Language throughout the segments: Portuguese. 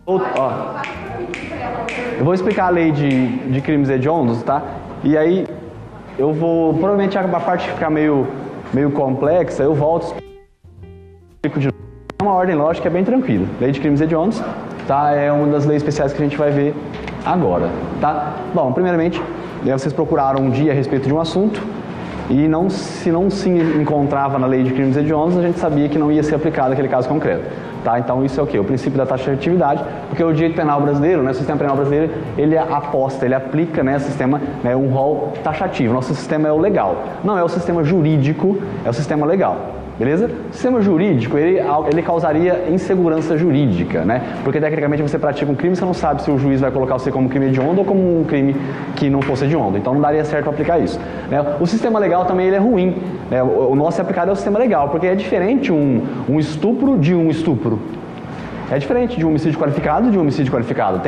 Ó, eu vou explicar a lei de crimes hediondos, tá? E aí eu vou, provavelmente a parte ficar meio complexa, eu volto e explico de novo. É uma ordem lógica, é bem tranquila. Lei de crimes hediondos, tá? É uma das leis especiais que a gente vai ver agora, tá? Bom, primeiramente, vocês procuraram um dia a respeito de um assunto e se não se encontrava na lei de crimes hediondos, a gente sabia que não ia ser aplicado aquele caso concreto. Tá? Então isso é o quê? O princípio da taxatividade, porque o direito penal brasileiro, né, o sistema penal brasileiro, ele aposta, ele aplica, né, sistema, né, um rol taxativo. Nosso sistema é o legal, não é o sistema jurídico, é o sistema legal. Beleza? O sistema jurídico, ele causaria insegurança jurídica, né? Porque tecnicamente você pratica um crime, você não sabe se o juiz vai colocar você como crime hediondo ou como um crime que não fosse hediondo. Então não daria certo aplicar isso, né? O sistema legal também ele é ruim, né? O nosso aplicado é o sistema legal, porque é diferente um estupro de um estupro. É diferente de um homicídio qualificado de um homicídio qualificado.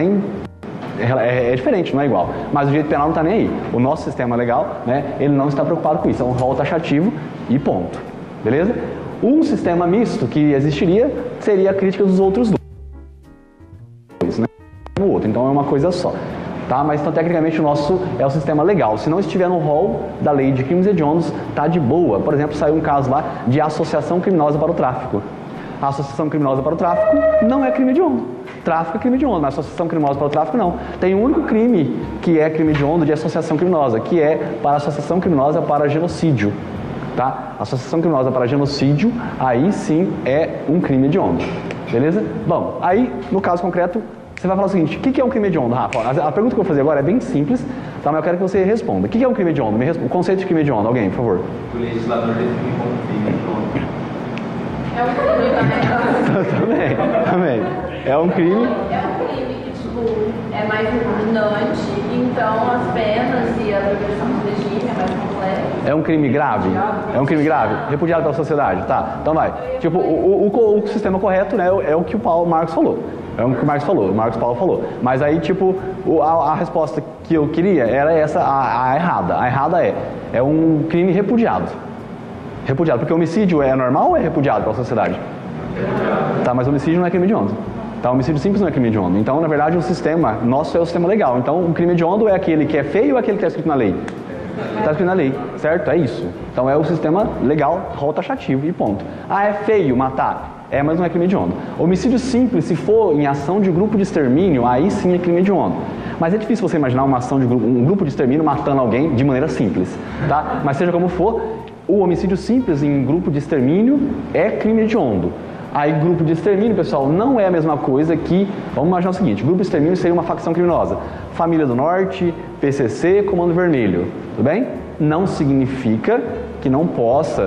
É diferente, não é igual. Mas o direito penal não está nem aí. O nosso sistema legal, né, ele não está preocupado com isso. É um rol taxativo e ponto. Beleza? Um sistema misto que existiria seria a crítica dos outros dois, né? O outro, então é uma coisa só, tá? Mas então tecnicamente o nosso é o sistema legal. Se não estiver no rol da lei de crimes hediondos, tá de boa. Por exemplo, saiu um caso lá de associação criminosa para o tráfico. A associação criminosa para o tráfico não é crime hediondo. Tráfico é crime hediondo, mas associação criminosa para o tráfico não. Tem um único crime que é crime hediondo de associação criminosa, que é para associação criminosa para genocídio. Tá? Associação criminosa para genocídio, aí sim é um crime hediondo. Beleza? Bom, aí no caso concreto, você vai falar o seguinte: o que é um crime hediondo, Rafa? A pergunta que eu vou fazer agora é bem simples, tá? Mas eu quero que você responda. O que é um crime hediondo? O conceito de crime hediondo, alguém, por favor. O legislador define como crime hediondo. É um crime Também. É um crime. É um crime que, tipo, é mais repugnante, então as penas e a progressão do regime é mais complexa. É um crime grave? É um crime grave? Repudiado pela sociedade? Tá, então vai. Tipo, o sistema correto, né, é o que o Marcos falou. É o que o Marcos falou, o Marcos Paulo falou. Mas aí, tipo, a resposta que eu queria era essa, a errada. A errada é um crime repudiado. Repudiado, porque homicídio é normal ou é repudiado pela sociedade? Tá, mas homicídio não é crime hediondo. Tá, homicídio simples não é crime hediondo. Então, na verdade, o sistema nosso é o sistema legal. Então, o crime hediondo é aquele que é feio ou aquele que está escrito na lei? Está escrito na lei, certo? É isso. Então, é o sistema legal, rol taxativo e ponto. Ah, é feio matar? É, mas não é crime hediondo. Homicídio simples, se for em ação de grupo de extermínio, aí sim é crime hediondo. Mas é difícil você imaginar uma ação de um grupo de extermínio matando alguém de maneira simples, tá? Mas seja como for, o homicídio simples em grupo de extermínio é crime hediondo. Aí, grupo de extermínio, pessoal, não é a mesma coisa que... Vamos imaginar o seguinte: grupo de extermínio seria uma facção criminosa. Família do Norte, PCC, Comando Vermelho. Tudo bem? Não significa que não possa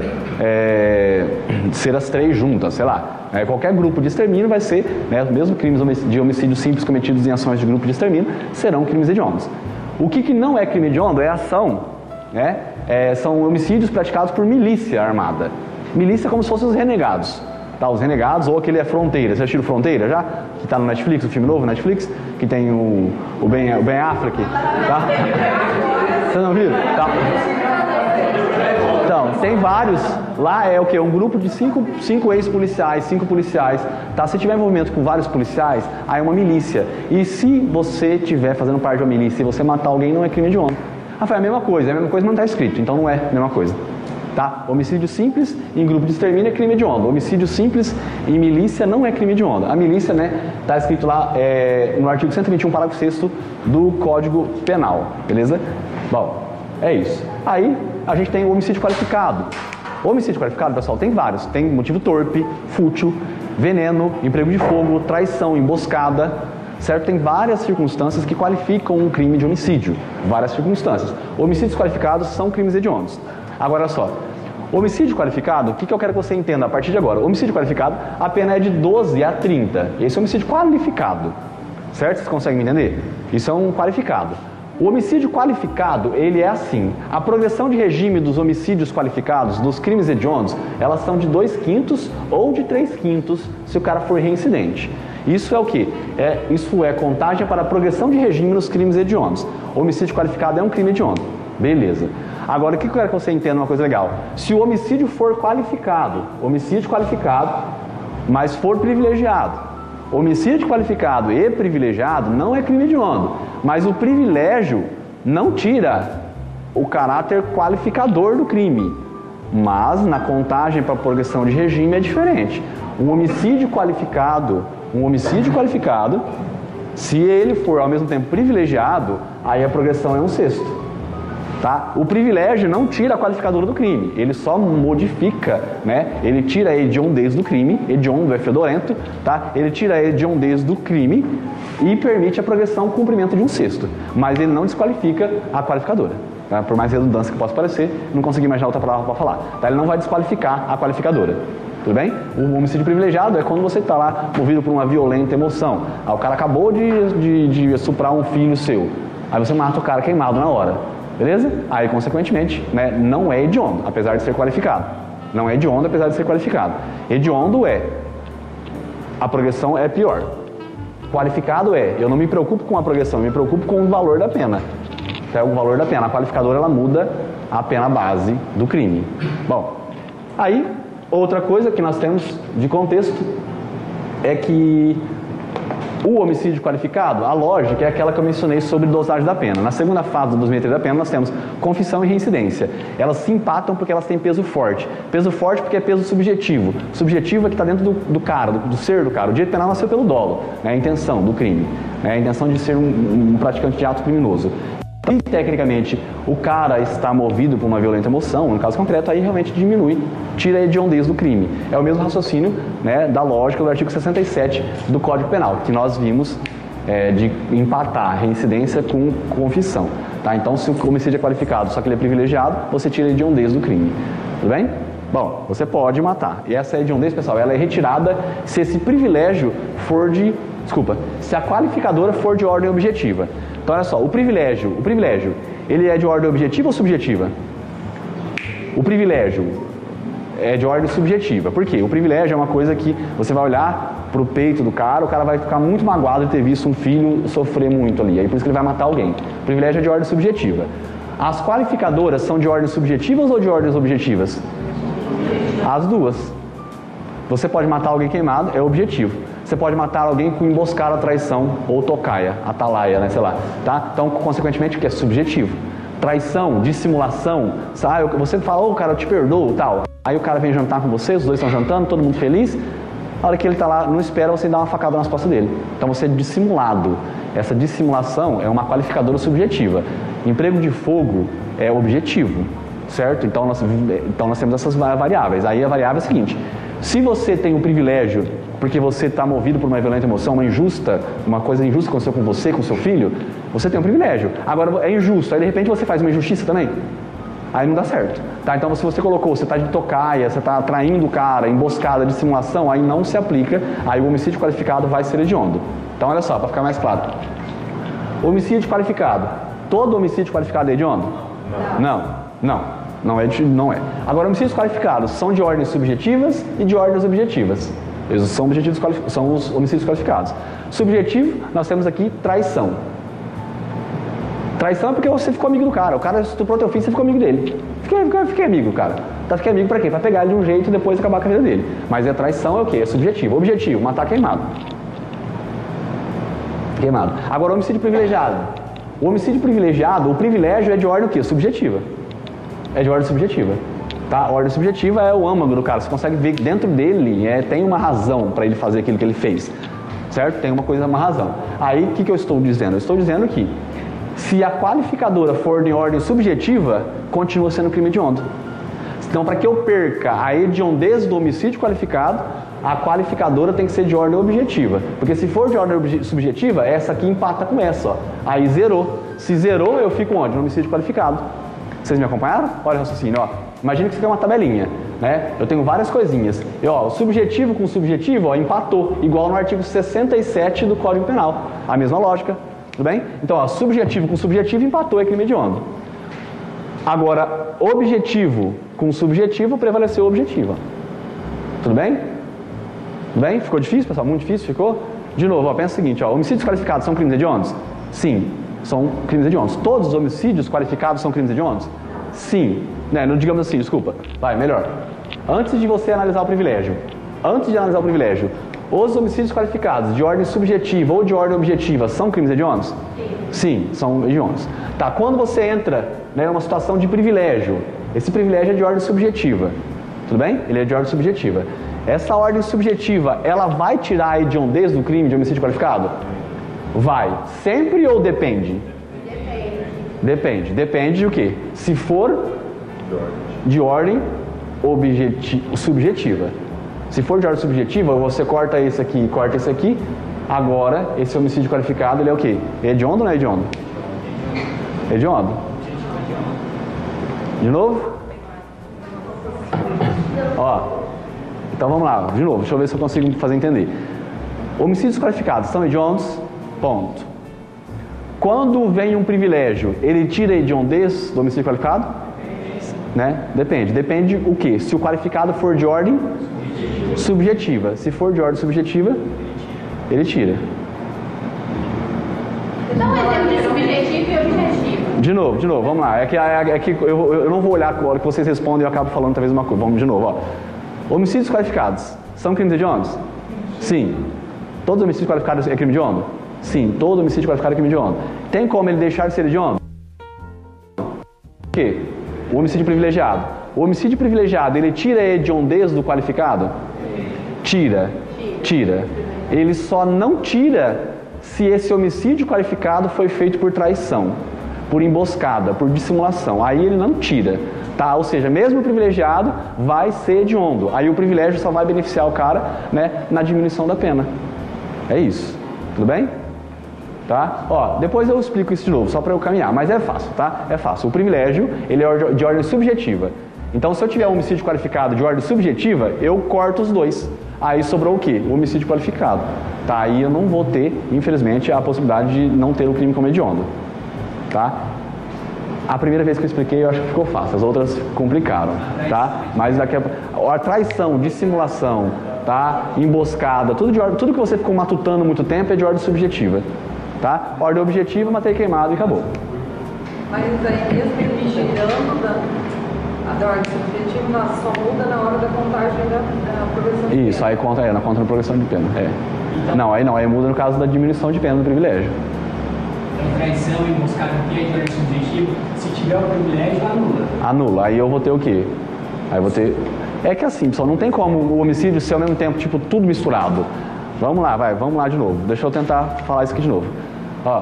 ser as três juntas, sei lá. Qualquer grupo de extermínio vai ser, né, mesmo crimes de homicídio simples cometidos em ações de grupo de extermínio, serão crimes hediondos. O que não é crime hediondo é ação, né? São homicídios praticados por milícia armada. Milícia é como se fossem os renegados. Tá, os renegados, ou aquele é Fronteira. Você assistiu Fronteira já? Que tá no Netflix, o filme novo Netflix, que tem o Ben Affleck, tá? Você não viu? Tá. Então, tem vários. Lá é o quê? Um grupo de cinco ex-policiais, 5 policiais. Tá? Se tiver envolvimento com vários policiais, aí é uma milícia. E se você estiver fazendo parte de uma milícia e você matar alguém, não é crime hediondo. Foi a mesma coisa, mas não está escrito, então não é a mesma coisa. Tá? Homicídio simples em grupo de extermínio é crime hediondo. Homicídio simples em milícia não é crime hediondo. A milícia, né, tá escrito lá no artigo 121, parágrafo 6º do Código Penal, beleza? Bom, é isso. Aí a gente tem o homicídio qualificado. O homicídio qualificado, pessoal, tem vários. Tem motivo torpe, fútil, veneno, emprego de fogo, traição, emboscada, certo? Tem várias circunstâncias que qualificam um crime de homicídio. Várias circunstâncias. Homicídios qualificados são crimes hediondos. Agora, olha só. O homicídio qualificado, o que eu quero que você entenda a partir de agora? O homicídio qualificado, a pena é de 12 a 30. Esse é o homicídio qualificado. Certo? Vocês conseguem me entender? Isso é um qualificado. O homicídio qualificado, ele é assim. A progressão de regime dos homicídios qualificados, dos crimes hediondos, elas são de 2/5 ou de 3/5 se o cara for reincidente. Isso é o quê? Isso é contagem para a progressão de regime nos crimes hediondos. O homicídio qualificado é um crime hediondo. Beleza. Agora, o que eu quero que você entenda uma coisa legal? Se o homicídio for qualificado, mas for privilegiado, Homicídio qualificado e privilegiado não é crime hediondo, mas o privilégio não tira o caráter qualificador do crime. Mas na contagem para progressão de regime é diferente. Um homicídio qualificado, se ele for ao mesmo tempo privilegiado, aí a progressão é 1/6. Tá? O privilégio não tira a qualificadora do crime, ele só modifica, né? Ele tira a hediondez do crime, hediondo é fedorento, tá? Ele tira a hediondez do crime e permite a progressão cumprimento de 1/6, mas ele não desqualifica a qualificadora. Tá? Por mais redundância que possa parecer, não consegui imaginar outra palavra para falar. Tá? Ele não vai desqualificar a qualificadora. Tudo bem? O homicídio privilegiado é quando você está lá movido por uma violenta emoção. O cara acabou de estuprar um filho seu. Aí você mata o cara queimado na hora. Beleza? Aí, consequentemente, né, não é hediondo, apesar de ser qualificado. Não é hediondo, apesar de ser qualificado. Hediondo é, a progressão é pior. Qualificado é, eu não me preocupo com a progressão, eu me preocupo com o valor da pena. É o valor da pena. A qualificadora, ela muda a pena base do crime. Bom, aí, outra coisa que nós temos de contexto é que o homicídio qualificado, a lógica é aquela que eu mencionei sobre dosagem da pena. Na segunda fase do dosimetria da pena, nós temos confissão e reincidência. Elas se empatam porque elas têm peso forte. Peso forte porque é peso subjetivo. Subjetivo é que está dentro do cara, do ser do cara. O direito penal nasceu pelo dolo, né? A intenção do crime, né? A intenção de ser um praticante de ato criminoso. E, tecnicamente, o cara está movido por uma violenta emoção, no caso concreto, aí realmente diminui, tira a hediondez do crime. É o mesmo raciocínio, né, da lógica do artigo 67 do Código Penal, que nós vimos de empatar reincidência com confissão. Tá? Então, se o homicídio é qualificado, só que ele é privilegiado, você tira a hediondez do crime. Tudo bem? Bom, você pode matar. E essa hediondez, pessoal, ela é retirada se esse privilégio for se a qualificadora for de ordem objetiva. Então, olha só, o privilégio, ele é de ordem objetiva ou subjetiva? O privilégio é de ordem subjetiva. Por quê? O privilégio é uma coisa que você vai olhar pro peito do cara, o cara vai ficar muito magoado de ter visto um filho sofrer muito ali. Aí por isso que ele vai matar alguém. O privilégio é de ordem subjetiva. As qualificadoras são de ordens subjetivas ou de ordens objetivas? As duas. Você pode matar alguém queimado, é objetivo. Você pode matar alguém com emboscada, traição ou tocaia, atalaia, né, sei lá, tá? Então, consequentemente, o que é subjetivo? Traição, dissimulação, sabe? Você fala, cara, eu te perdoo, tal. Aí o cara vem jantar com você, os dois estão jantando, todo mundo feliz. A hora que ele tá lá, não espera você dar uma facada nas costas dele. Então, você é dissimulado. Essa dissimulação é uma qualificadora subjetiva. Emprego de fogo é objetivo, certo? Então, nós temos essas variáveis. Aí a variável é a seguinte: se você tem um privilégio porque você está movido por uma violenta emoção, uma coisa injusta aconteceu com você, com seu filho, você tem um privilégio. Agora, é injusto, aí de repente você faz uma injustiça também. Aí não dá certo. Tá? Então, se você colocou, você está de tocaia, você está traindo o cara, emboscada, dissimulação, aí não se aplica, aí o homicídio qualificado vai ser hediondo. Então, olha só, para ficar mais claro. Homicídio qualificado. Todo homicídio qualificado é hediondo? Não é. Agora, homicídios qualificados são de ordens subjetivas e de ordens objetivas. Eles são os homicídios qualificados. Subjetivo, nós temos aqui traição. Traição é porque você ficou amigo do cara. O cara estuprou teu filho, você ficou amigo dele. Fiquei amigo, cara. Fiquei amigo pra quê? Pra pegar ele de um jeito e depois acabar com a vida dele. Mas a traição é o quê? É subjetivo. Objetivo, matar queimado. Agora, o homicídio privilegiado. O homicídio privilegiado, o privilégio é de ordem o quê? Subjetiva. É de ordem subjetiva. Tá? A ordem subjetiva é o âmago do cara. Você consegue ver que dentro dele tem uma razão para ele fazer aquilo que ele fez. Certo? Tem uma razão. Aí, o que eu estou dizendo? Eu estou dizendo que se a qualificadora for de ordem subjetiva, continua sendo crime hediondo. Então, para que eu perca a hediondez do homicídio qualificado, a qualificadora tem que ser de ordem objetiva. Porque se for de ordem subjetiva, essa aqui empata com essa. Ó. Aí zerou. Se zerou, eu fico onde? No homicídio qualificado. Vocês me acompanharam? Olha o raciocínio, ó. Imagina que você tem uma tabelinha, né? Eu tenho várias coisinhas. E, ó, o subjetivo com subjetivo, ó, empatou. Igual no artigo 67 do Código Penal. A mesma lógica, tudo bem? Então, ó, subjetivo com subjetivo empatou, é crime hediondo. Agora, objetivo com subjetivo prevaleceu o objetivo. Tudo bem? Tudo bem? Ficou difícil, pessoal? Muito difícil? Ficou? De novo, ó, pensa o seguinte, ó. Homicídios qualificados são crimes hediondos? Sim, são crimes hediondos. Todos os homicídios qualificados são crimes hediondos? Sim. Né, não digamos assim, desculpa. Vai, melhor. Antes de você analisar o privilégio, Os homicídios qualificados de ordem subjetiva ou de ordem objetiva são crimes hediondos? Sim, são hediondos. Tá, quando você entra, né, numa situação de privilégio, esse privilégio é de ordem subjetiva, tudo bem? Ele é de ordem subjetiva. Essa ordem subjetiva, ela vai tirar a hediondez do crime de homicídio qualificado? Vai. Sempre ou depende? Depende. Depende de o quê? Se for de ordem subjetiva. Se for de ordem subjetiva, você corta esse aqui e corta esse aqui. Agora, esse homicídio qualificado, ele é o quê? Hediondo ou não é hediondo? Hediondo. De novo? Ó, então vamos lá, de novo, deixa eu ver se eu consigo fazer entender. Homicídios qualificados são hediondos? Ponto. Quando vem um privilégio, ele tira a hediondez do homicídio qualificado? Né? Depende. Depende o quê? Se o qualificado for de ordem subjetiva. Se for de ordem subjetiva, ele tira. Então, um exemplo de subjetivo e objetivo. De novo, vamos lá. É que eu não vou olhar a hora que vocês respondem e eu acabo falando talvez uma coisa. Vamos de novo, ó. Homicídios qualificados são crimes hediondos? Sim. Todos os homicídios qualificados é crime hediondo? Sim. Todo homicídio qualificado é crime hediondo. Tem como ele deixar de ser hediondo? O quê? O homicídio privilegiado. O homicídio privilegiado, ele tira a hediondez do qualificado? Tira. Ele só não tira se esse homicídio qualificado foi feito por traição, por emboscada, por dissimulação. Aí ele não tira, tá? Ou seja, mesmo o privilegiado vai ser hediondo. Aí o privilégio só vai beneficiar o cara, né, na diminuição da pena. É isso. Tudo bem? Tá? Ó, depois eu explico isso de novo, só para eu caminhar, mas é fácil, tá? É fácil. O privilégio, ele é de ordem subjetiva. Então, se eu tiver um homicídio qualificado de ordem subjetiva, eu corto os dois. Aí sobrou o quê? O homicídio qualificado. Tá? Aí eu não vou ter, infelizmente, a possibilidade de não ter o crime como hediondo. Tá? A primeira vez que eu expliquei, eu acho que ficou fácil. As outras complicaram, tá? Mas daqui a traição, dissimulação, tá? Emboscada, tudo que você ficou matutando muito tempo é de ordem subjetiva. Tá? Ordem objetiva, matei queimado e acabou. Mas aí mesmo ele tirando da ordem subjetiva, só muda na hora da contagem da progressão de pena. Isso, aí conta na progressão de pena. É. Não, aí muda no caso da diminuição de pena do privilégio. Traição e emboscada que é de ordem subjetiva, se tiver o privilégio, anula. Anula, aí eu vou ter o quê? Aí eu vou ter... É que assim, pessoal, não tem como o homicídio ser ao mesmo tempo, tipo, tudo misturado. Vamos lá de novo. Deixa eu tentar falar isso aqui de novo. Ó,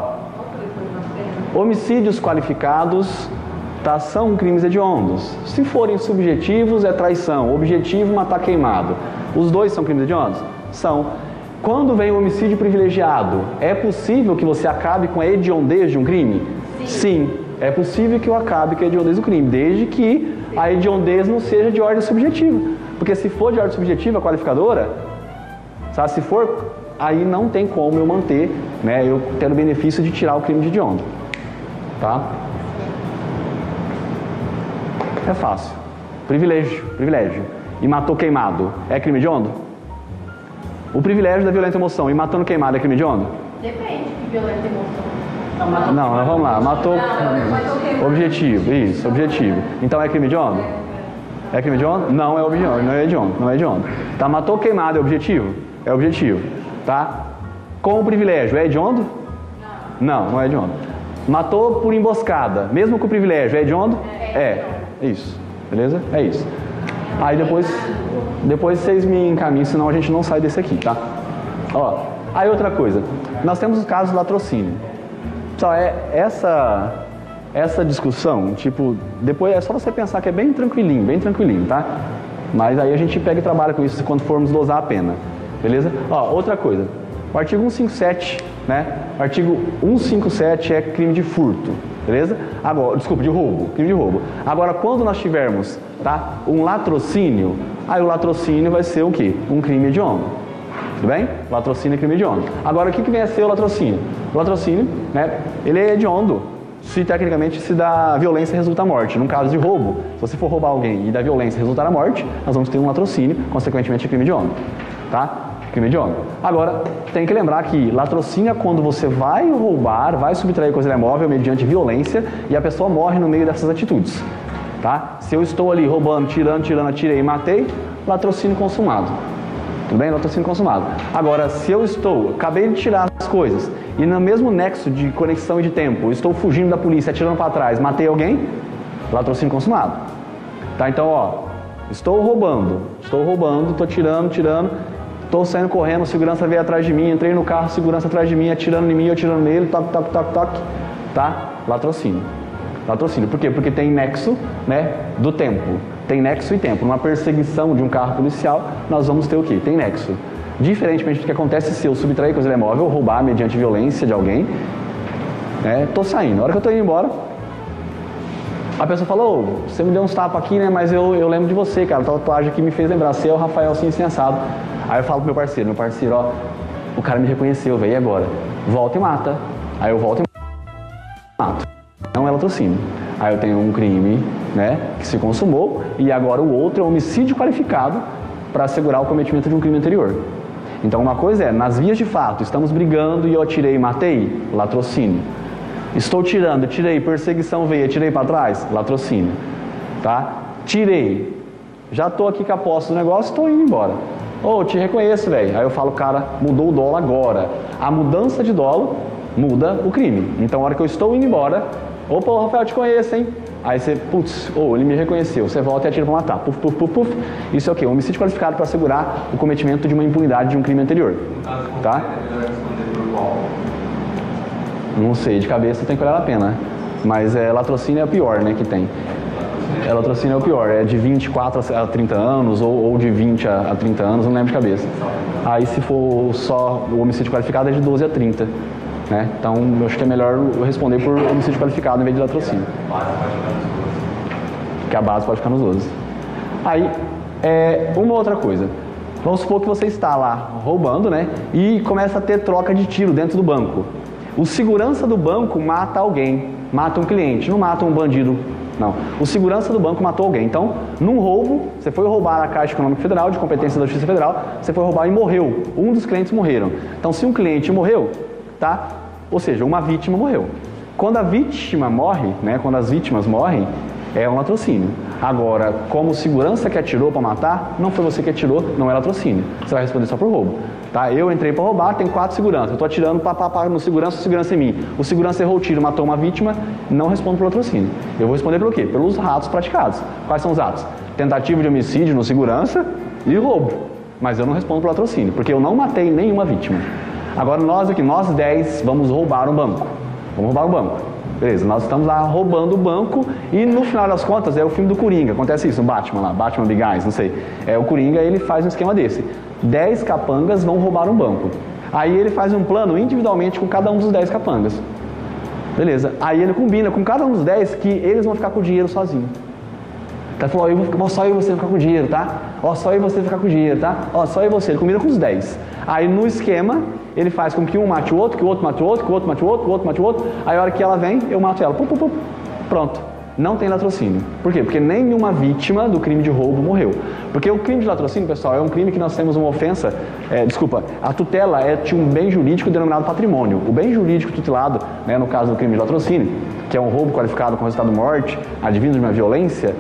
homicídios qualificados, tá, são crimes hediondos. Se forem subjetivos, é traição. Objetivo, matar queimado. Os dois são crimes hediondos? São. Quando vem o homicídio privilegiado, é possível que você acabe com a hediondez de um crime? Sim. É possível que eu acabe com a hediondez do crime, desde que a hediondez não seja de ordem subjetiva. Porque se for de ordem subjetiva, qualificadora, sabe, se for, aí não tem como eu manter, né, eu ter o benefício de tirar o crime de hediondo. Tá? É fácil. Privilégio. E matou queimado, é crime hediondo? O privilégio da violenta emoção e matando queimado é crime hediondo? Depende de violenta emoção. Não, vamos lá. Matou objetivo, isso, objetivo. Então é crime hediondo? É crime hediondo? Não é hediondo. Tá, matou queimado é objetivo? É objetivo. Tá? Com o privilégio, é hediondo? Não é hediondo. Matou por emboscada, mesmo com o privilégio, é hediondo? É. Isso. Beleza? É isso. Aí depois vocês me encaminham, senão a gente não sai desse aqui, tá? Ó, aí outra coisa. Nós temos os casos de latrocínio. Pessoal, essa discussão, tipo, depois é só você pensar que é bem tranquilinho, tá? Mas aí a gente pega e trabalha com isso quando formos dosar a pena, beleza? Ó, outra coisa. O artigo 157, né? O artigo 157 é crime de furto, beleza? Agora, desculpa, de roubo, crime de roubo. Agora, quando nós tivermos, tá, um latrocínio, aí o latrocínio vai ser o quê? Um crime hediondo. Tudo bem? Latrocínio é crime hediondo. Agora, o que vem a ser o latrocínio? O latrocínio, né, ele é hediondo se tecnicamente se da violência resulta a morte. Num caso de roubo, se você for roubar alguém e da violência resultar a morte, nós vamos ter um latrocínio, consequentemente é crime hediondo. Tá? Crime hediondo. Agora, tem que lembrar que latrocínio é quando você vai roubar, vai subtrair coisa imóvel mediante violência e a pessoa morre no meio dessas atitudes. Tá? Se eu estou ali roubando, tirando, atirei e matei, latrocínio consumado. Tudo bem? Latrocínio consumado. Agora, se eu acabei de tirar as coisas, e no mesmo nexo de conexão e de tempo, eu estou fugindo da polícia, atirando para trás, matei alguém, latrocínio consumado. Tá? Então, ó, estou roubando, estou tirando, estou saindo correndo, segurança veio atrás de mim, entrei no carro, segurança atrás de mim, atirando em mim, eu atirando nele, toque, tá? Latrocínio. Latrocínio. Por quê? Porque tem nexo, né, do tempo. Tem nexo e tempo. Numa perseguição de um carro policial, nós vamos ter o quê? Tem nexo. Diferentemente do que acontece se eu subtrair coisa imóvel, roubar mediante violência de alguém, né, tô saindo. Na hora que eu tô indo embora, a pessoa falou, você me deu uns tapas aqui, né, mas eu lembro de você, cara, a tatuagem aqui me fez lembrar, você é o Rafael assim, assado. Aí eu falo pro meu parceiro, ó, o cara me reconheceu, velho, e agora? Volta e mata. Aí eu volto e mato. Não é latrocínio. Aí eu tenho um crime, né, que se consumou, e agora o outro é homicídio qualificado para assegurar o cometimento de um crime anterior. Então uma coisa é, nas vias de fato, estamos brigando e eu atirei e matei, latrocínio. Estou tirando, tirei, perseguição veio, atirei para trás, latrocínio. Tá? Tirei, já estou aqui com a posse do negócio, estou indo embora. Te reconheço, velho. Aí eu falo, cara, mudou o dolo agora. A mudança de dolo muda o crime. Então a hora que eu estou indo embora, opa, o Rafael, te conheço, hein? Aí você, ele me reconheceu. Você volta e atira para matar. Puf. Isso é o quê? Um homicídio qualificado para assegurar o cometimento de uma impunidade de um crime anterior. Tá? Não sei, de cabeça tem que olhar a pena. Mas latrocínio é o pior, né, que tem. Latrocínio é o pior. É de 24 a 30 anos ou de 20 a 30 anos, não lembro de cabeça. Aí se for só o homicídio qualificado é de 12 a 30. Né? Então, eu acho que é melhor eu responder por homicídio qualificado em vez de latrocínio. Que a base pode ficar nos 12. Aí, uma outra coisa. Vamos supor que você está lá roubando, né? E começa a ter troca de tiro dentro do banco. O segurança do banco mata alguém, mata um cliente, não mata um bandido, não. O segurança do banco matou alguém. Então, num roubo, você foi roubar a Caixa Econômica Federal, de competência da Justiça Federal, você foi roubar e morreu. Um dos clientes morreram. Então, se um cliente morreu, tá? Ou seja, uma vítima morreu. Quando a vítima morre, né? Quando as vítimas morrem, é um latrocínio. Agora, como segurança que atirou para matar, não foi você que atirou, não é latrocínio. Você vai responder só por roubo. Tá? Eu entrei para roubar, tem 4 seguranças. Eu estou atirando no segurança, o segurança em mim. O segurança errou o tiro, matou uma vítima, não respondo por latrocínio. Eu vou responder pelo quê? Pelos atos praticados. Quais são os atos? Tentativa de homicídio no segurança e roubo. Mas eu não respondo por latrocínio, porque eu não matei nenhuma vítima. Agora nós 10, vamos roubar um banco. Vamos roubar um banco. Beleza, nós estamos lá roubando o banco e no final das contas é o filme do Coringa, acontece isso, no Batman lá, Batman Begins, não sei. O Coringa, ele faz um esquema desse. 10 capangas vão roubar um banco. Aí ele faz um plano individualmente com cada um dos 10 capangas. Beleza, aí ele combina com cada um dos 10 que eles vão ficar com o dinheiro sozinho. Tá, falou, só eu e você ficar com o dinheiro, tá? Só eu e você ficar com o dinheiro, tá? Só eu e você, ele combina com os 10. Aí no esquema, ele faz com que um mate o outro, que o outro mate o outro, que o outro mate o outro, que o outro mate o outro. Aí a hora que ela vem, eu mato ela. Pronto. Não tem latrocínio. Por quê? Porque nenhuma vítima do crime de roubo morreu. Porque o crime de latrocínio, pessoal, é um crime que nós temos uma ofensa... a tutela é de um bem jurídico denominado patrimônio. O bem jurídico tutelado, né, no caso do crime de latrocínio, que é um roubo qualificado com resultado de morte, advindo de uma violência,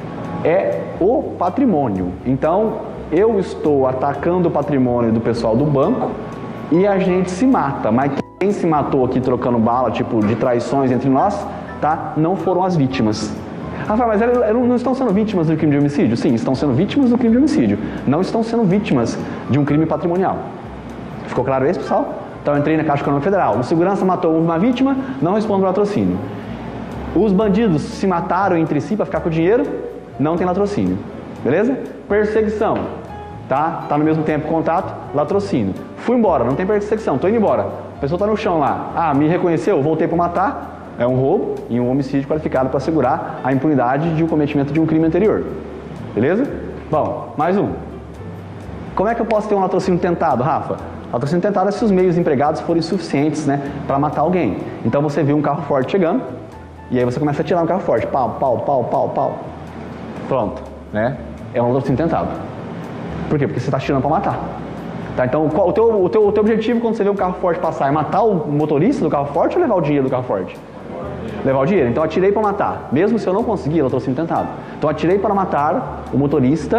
é o patrimônio. Então, eu estou atacando o patrimônio do pessoal do banco e a gente se mata. Mas quem se matou aqui trocando bala, tipo, de traições entre nós, tá? Não foram as vítimas. Rafael, mas elas não estão sendo vítimas do crime de homicídio? Sim, estão sendo vítimas do crime de homicídio. Não estão sendo vítimas de um crime patrimonial. Ficou claro isso, pessoal? Então, eu entrei na Caixa Econômica Federal. O segurança matou uma vítima, não respondo ao latrocínio. Os bandidos se mataram entre si para ficar com o dinheiro, não tem latrocínio. Beleza? Perseguição. Tá no mesmo tempo contato, latrocínio. Fui embora, não tem perseguição, tô indo embora. A pessoa tá no chão lá. Me reconheceu, voltei para matar. É um roubo e um homicídio qualificado para assegurar a impunidade de um cometimento de um crime anterior. Beleza? Bom, mais um. Como é que eu posso ter um latrocínio tentado, Rafa? Latrocínio tentado é se os meios empregados forem suficientes, né, para matar alguém. Então você vê um carro forte chegando e aí você começa a atirar no carro forte. Pau. Pronto, né? É um latrocínio tentado. Por quê? Porque você está atirando para matar. Tá, então, o teu objetivo quando você vê um carro forte passar é matar o motorista do carro forte ou levar o dinheiro do carro forte? Levar o dinheiro. Então, atirei para matar. Mesmo se eu não conseguir, latrocínio tentado. Então, atirei para matar o motorista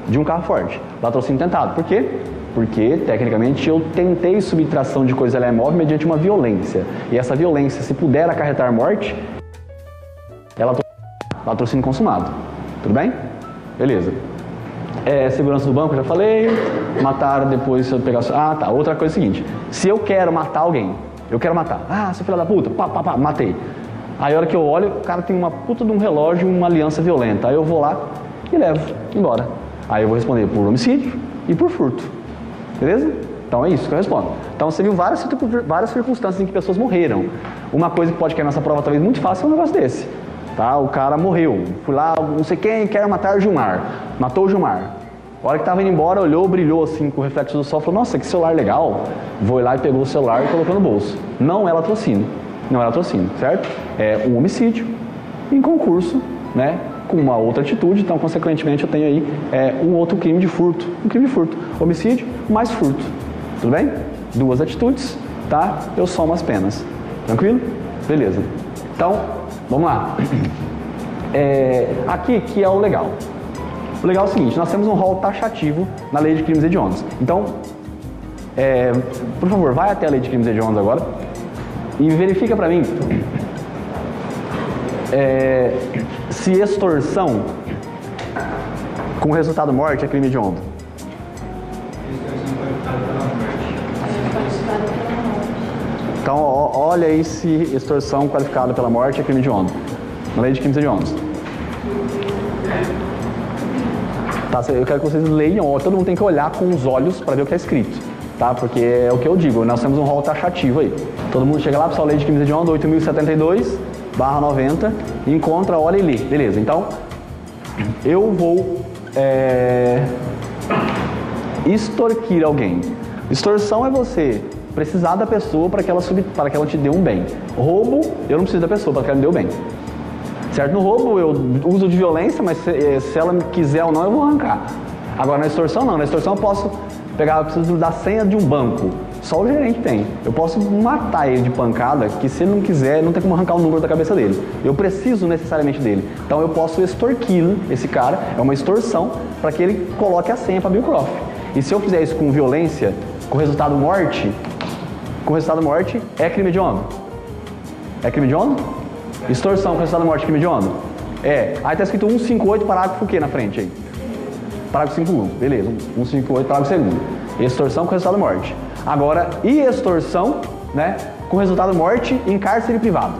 de um carro forte. Latrocínio tentado. Por quê? Porque, tecnicamente, eu tentei subtração de coisa móvel mediante uma violência. E essa violência, se puder acarretar morte, é latrocínio consumado. Tudo bem? Beleza. Segurança do banco, eu já falei. Matar depois, se eu pegar... Ah, tá. Outra coisa é a seguinte. Se eu quero matar alguém, eu quero matar. Ah, seu filho da puta, pá, matei. Aí, a hora que eu olho, o cara tem uma puta de um relógio e uma aliança violenta. Aí eu vou lá e levo embora. Aí eu vou responder por homicídio e por furto. Beleza? Então é isso que eu respondo. Então você viu várias circunstâncias em que pessoas morreram. Uma coisa que pode cair nessa prova talvez muito fácil é um negócio desse. Tá? O cara morreu. Fui lá, não sei quem quer matar Gilmar. Matou o Gilmar. A hora que estava indo embora, olhou, brilhou assim com o reflexo do sol, falou, nossa, que celular legal. Foi lá e pegou o celular e colocou no bolso. Não é latrocínio. Não é latrocínio, certo? É um homicídio em concurso, né? Com uma outra atitude, então consequentemente eu tenho aí um outro crime de furto. Um crime de furto. Homicídio mais furto. Tudo bem? Duas atitudes, tá? Eu somo as penas. Tranquilo? Beleza. Então, vamos lá. Aqui que é o legal. O legal é o seguinte, nós temos um rol taxativo na lei de crimes hediondos. Então, por favor, vai até a lei de crimes hediondos agora e verifica para mim se extorsão com resultado morte é crime hediondo. Então, olha aí se extorsão qualificada pela morte é crime hediondo. Na lei de crimes hediondos. Tá, eu quero que vocês leiam, todo mundo tem que olhar com os olhos para ver o que é escrito, tá? Porque é o que eu digo, nós temos um rol taxativo aí. Todo mundo chega lá, pessoal, lei de crimes hediondos 8072/90, encontra, olha e lê. Beleza, então eu vou extorquir alguém. Extorsão é você precisar da pessoa para que ela te dê um bem. Roubo, eu não preciso da pessoa para que ela me dê o bem. Certo? No roubo eu uso de violência, mas se ela quiser ou não, eu vou arrancar. Agora na extorsão não. Na extorsão eu posso pegar, eu preciso da senha de um banco. Só o gerente tem. Eu posso matar ele de pancada, que se ele não quiser, não tem como arrancar o número da cabeça dele. Eu preciso necessariamente dele. Então eu posso extorquir esse cara, é uma extorsão, para que ele coloque a senha para Bill Croft. E se eu fizer isso com violência, com resultado morte, é crime hediondo. É crime hediondo? Extorsão com resultado morte é crime hediondo? Aí tá escrito 158, parágrafo o quê na frente aí? Parágrafo 5.1, beleza. 158, parágrafo 2º. Extorsão com resultado morte. Agora, e extorsão, né, com resultado morte em cárcere privado?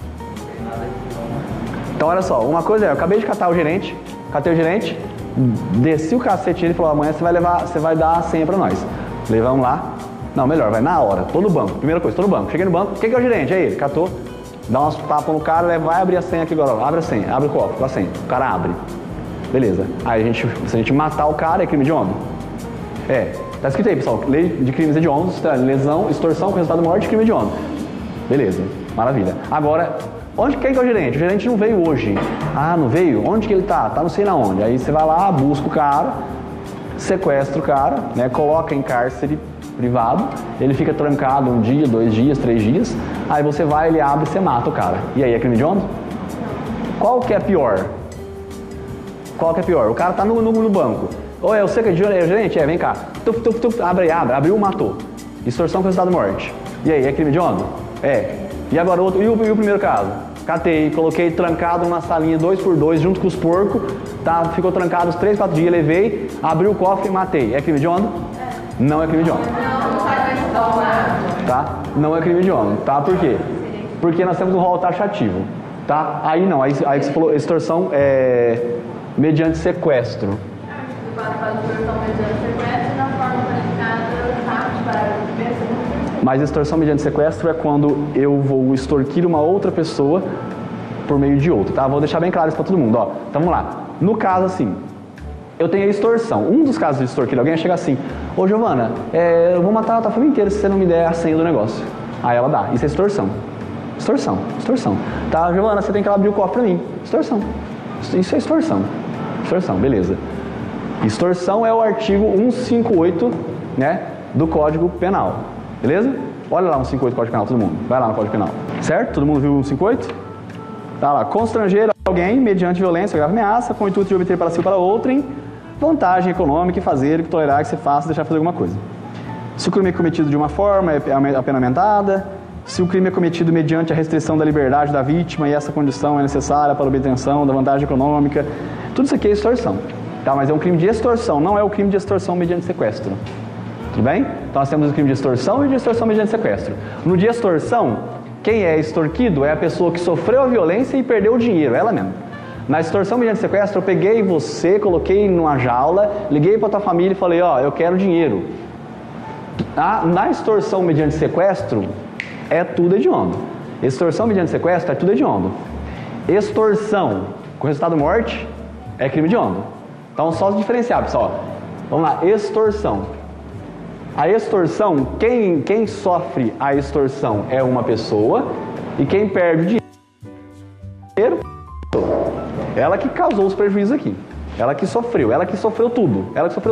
Então, olha só, uma coisa eu acabei de catei o gerente, desci o cacete nele e falou, amanhã você vai dar a senha pra nós. Levamos lá. Não, melhor, vai na hora, tô no banco. Primeira coisa, tô no banco. Cheguei no banco, quem que é o gerente? Aí ele, catou, dá umas tapas no cara, vai abrir a senha aqui agora. Abre a senha, abre o cofre com a senha. O cara abre. Beleza. Aí se a gente matar o cara, é crime hediondo? Tá escrito aí, pessoal, lei de crimes hediondos, lesão, extorsão com resultado de morte, crime hediondo. Beleza, maravilha. Agora, quem que é o gerente? O gerente não veio hoje. Ah, não veio? Onde que ele tá? Tá não sei na onde. Aí você vai lá, busca o cara, sequestra o cara, né, coloca em cárcere privado, ele fica trancado 1 dia, 2 dias, 3 dias, aí você vai, ele abre e você mata o cara. E aí, é crime hediondo? Qual que é pior? O cara tá no banco. Ou eu sei que é gerente? Vem cá. Abriu, matou. Extorsão com resultado de morte. E aí, é crime hediondo? E agora outro, e o primeiro caso? Catei, coloquei trancado numa salinha 2x2 junto com os porcos, tá? Ficou trancado uns 3, 4 dias, levei, abri o cofre e matei. É crime hediondo? Não é crime hediondo. Tá? Não é crime hediondo, tá? Por quê? Porque nós temos um rol taxativo, tá? Aí não, aí que você falou extorsão mediante sequestro. Mas extorsão mediante sequestro é quando eu vou extorquir uma outra pessoa por meio de outra, tá? Vou deixar bem claro isso pra todo mundo, ó. Então vamos lá. No caso assim, eu tenho a extorsão. Um dos casos de extorquir alguém chega assim, ô Giovana, eu vou matar a tua família inteira se você não me der a senha do negócio. Aí ela dá. Isso é extorsão. Extorsão. Tá, Giovana, você tem que abrir o cofre pra mim. Extorsão. Isso é extorsão. Extorsão, beleza. Extorsão é o artigo 158, né, do Código Penal. Beleza? Olha lá 158 Código Penal, todo mundo. Vai lá no Código Penal. Certo? Todo mundo viu o 158? Tá lá. Constranger alguém mediante violência ou grave ameaça com o intuito de obter para si ou para outrem vantagem econômica e fazer, tolerar que você faça, deixar fazer alguma coisa. Se o crime é cometido de uma forma, é a pena aumentada. Se o crime é cometido mediante a restrição da liberdade da vítima e essa condição é necessária para a obtenção da vantagem econômica, tudo isso aqui é extorsão. Tá? Mas é um crime de extorsão, não é o crime de extorsão mediante sequestro. Tudo bem? Então nós temos o crime de extorsão e de extorsão mediante sequestro. No de extorsão, quem é extorquido é a pessoa que sofreu a violência e perdeu o dinheiro, ela mesma. Na extorsão mediante sequestro, eu peguei você, coloquei numa jaula, liguei para tua família e falei, ó, eu quero dinheiro. Na extorsão mediante sequestro, é tudo hediondo. Extorsão mediante sequestro é tudo hediondo. Extorsão com resultado morte é crime hediondo. Então, só diferenciar, pessoal. Vamos lá, extorsão. A extorsão, quem sofre a extorsão é uma pessoa e quem perde o dinheiro, ela que causou os prejuízos aqui. Ela que sofreu tudo.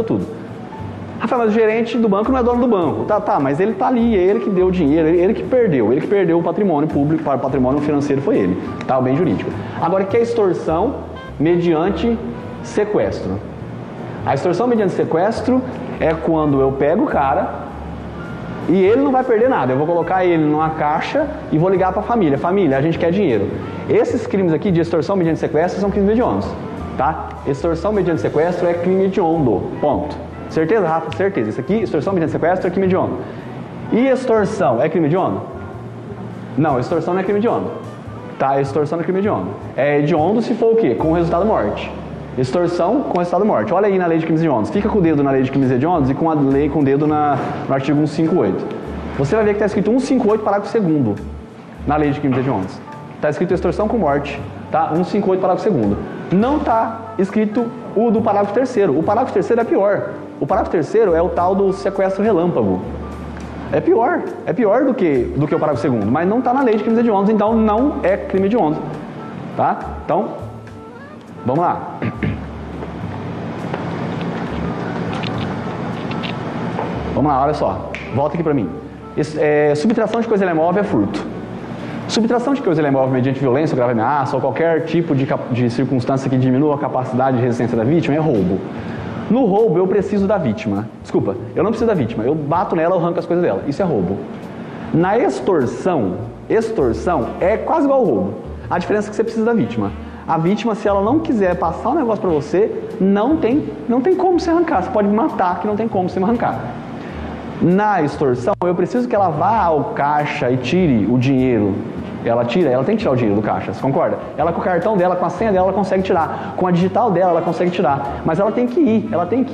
Rafael, mas o gerente do banco não é dono do banco. Tá, mas ele tá ali, é ele que deu o dinheiro, ele que perdeu o patrimônio público, para o patrimônio financeiro foi ele, tá? O bem jurídico. Agora, o que é extorsão mediante sequestro? A extorsão mediante sequestro é quando eu pego o cara e ele não vai perder nada. Eu vou colocar ele numa caixa e vou ligar para a família. Família, a gente quer dinheiro. Esses crimes aqui de extorsão mediante sequestro são crimes hediondos, tá? Extorsão mediante sequestro é crime hediondo, ponto. Certeza, Rafa? Certeza. Isso aqui, extorsão mediante sequestro, é crime hediondo. E extorsão é crime hediondo? Não, extorsão não é crime hediondo. Tá, extorsão não é crime hediondo. É hediondo se for o quê? Com resultado morte. Extorsão com resultado morte. Olha aí na lei de crimes hediondos. Fica com o dedo na lei de crimes hediondos e com o dedo no artigo 158. Você vai ver que está escrito 158, parágrafo 2º, na lei de crimes hediondos. Está escrito extorsão com morte, tá? 158, parágrafo 2º. Não está escrito o do parágrafo 3º. O parágrafo 3º é pior. O parágrafo 3º é o tal do sequestro relâmpago. É pior do que o parágrafo 2º, mas não está na lei de crimes hediondos, então não é crime hediondo, tá? Então, vamos lá. Vamos lá, olha só. Volta aqui para mim. Subtração de coisa imóvel é furto. Subtração de coisa imóvel mediante violência ou grave ameaça ou qualquer tipo de circunstância que diminua a capacidade de resistência da vítima é roubo. No roubo eu preciso da vítima. Desculpa, eu não preciso da vítima. Eu bato nela, eu arranco as coisas dela. Isso é roubo. Na extorsão é quase igual ao roubo. A diferença é que você precisa da vítima. A vítima, se ela não quiser passar o negócio para você, não tem como você arrancar. Você pode matar, que não tem como você arrancar. Na extorsão, eu preciso que ela vá ao caixa e tire o dinheiro. Ela tem que tirar o dinheiro do caixa, você concorda? Ela com o cartão dela, com a senha dela, ela consegue tirar. Com a digital dela, ela consegue tirar. Mas ela tem que ir.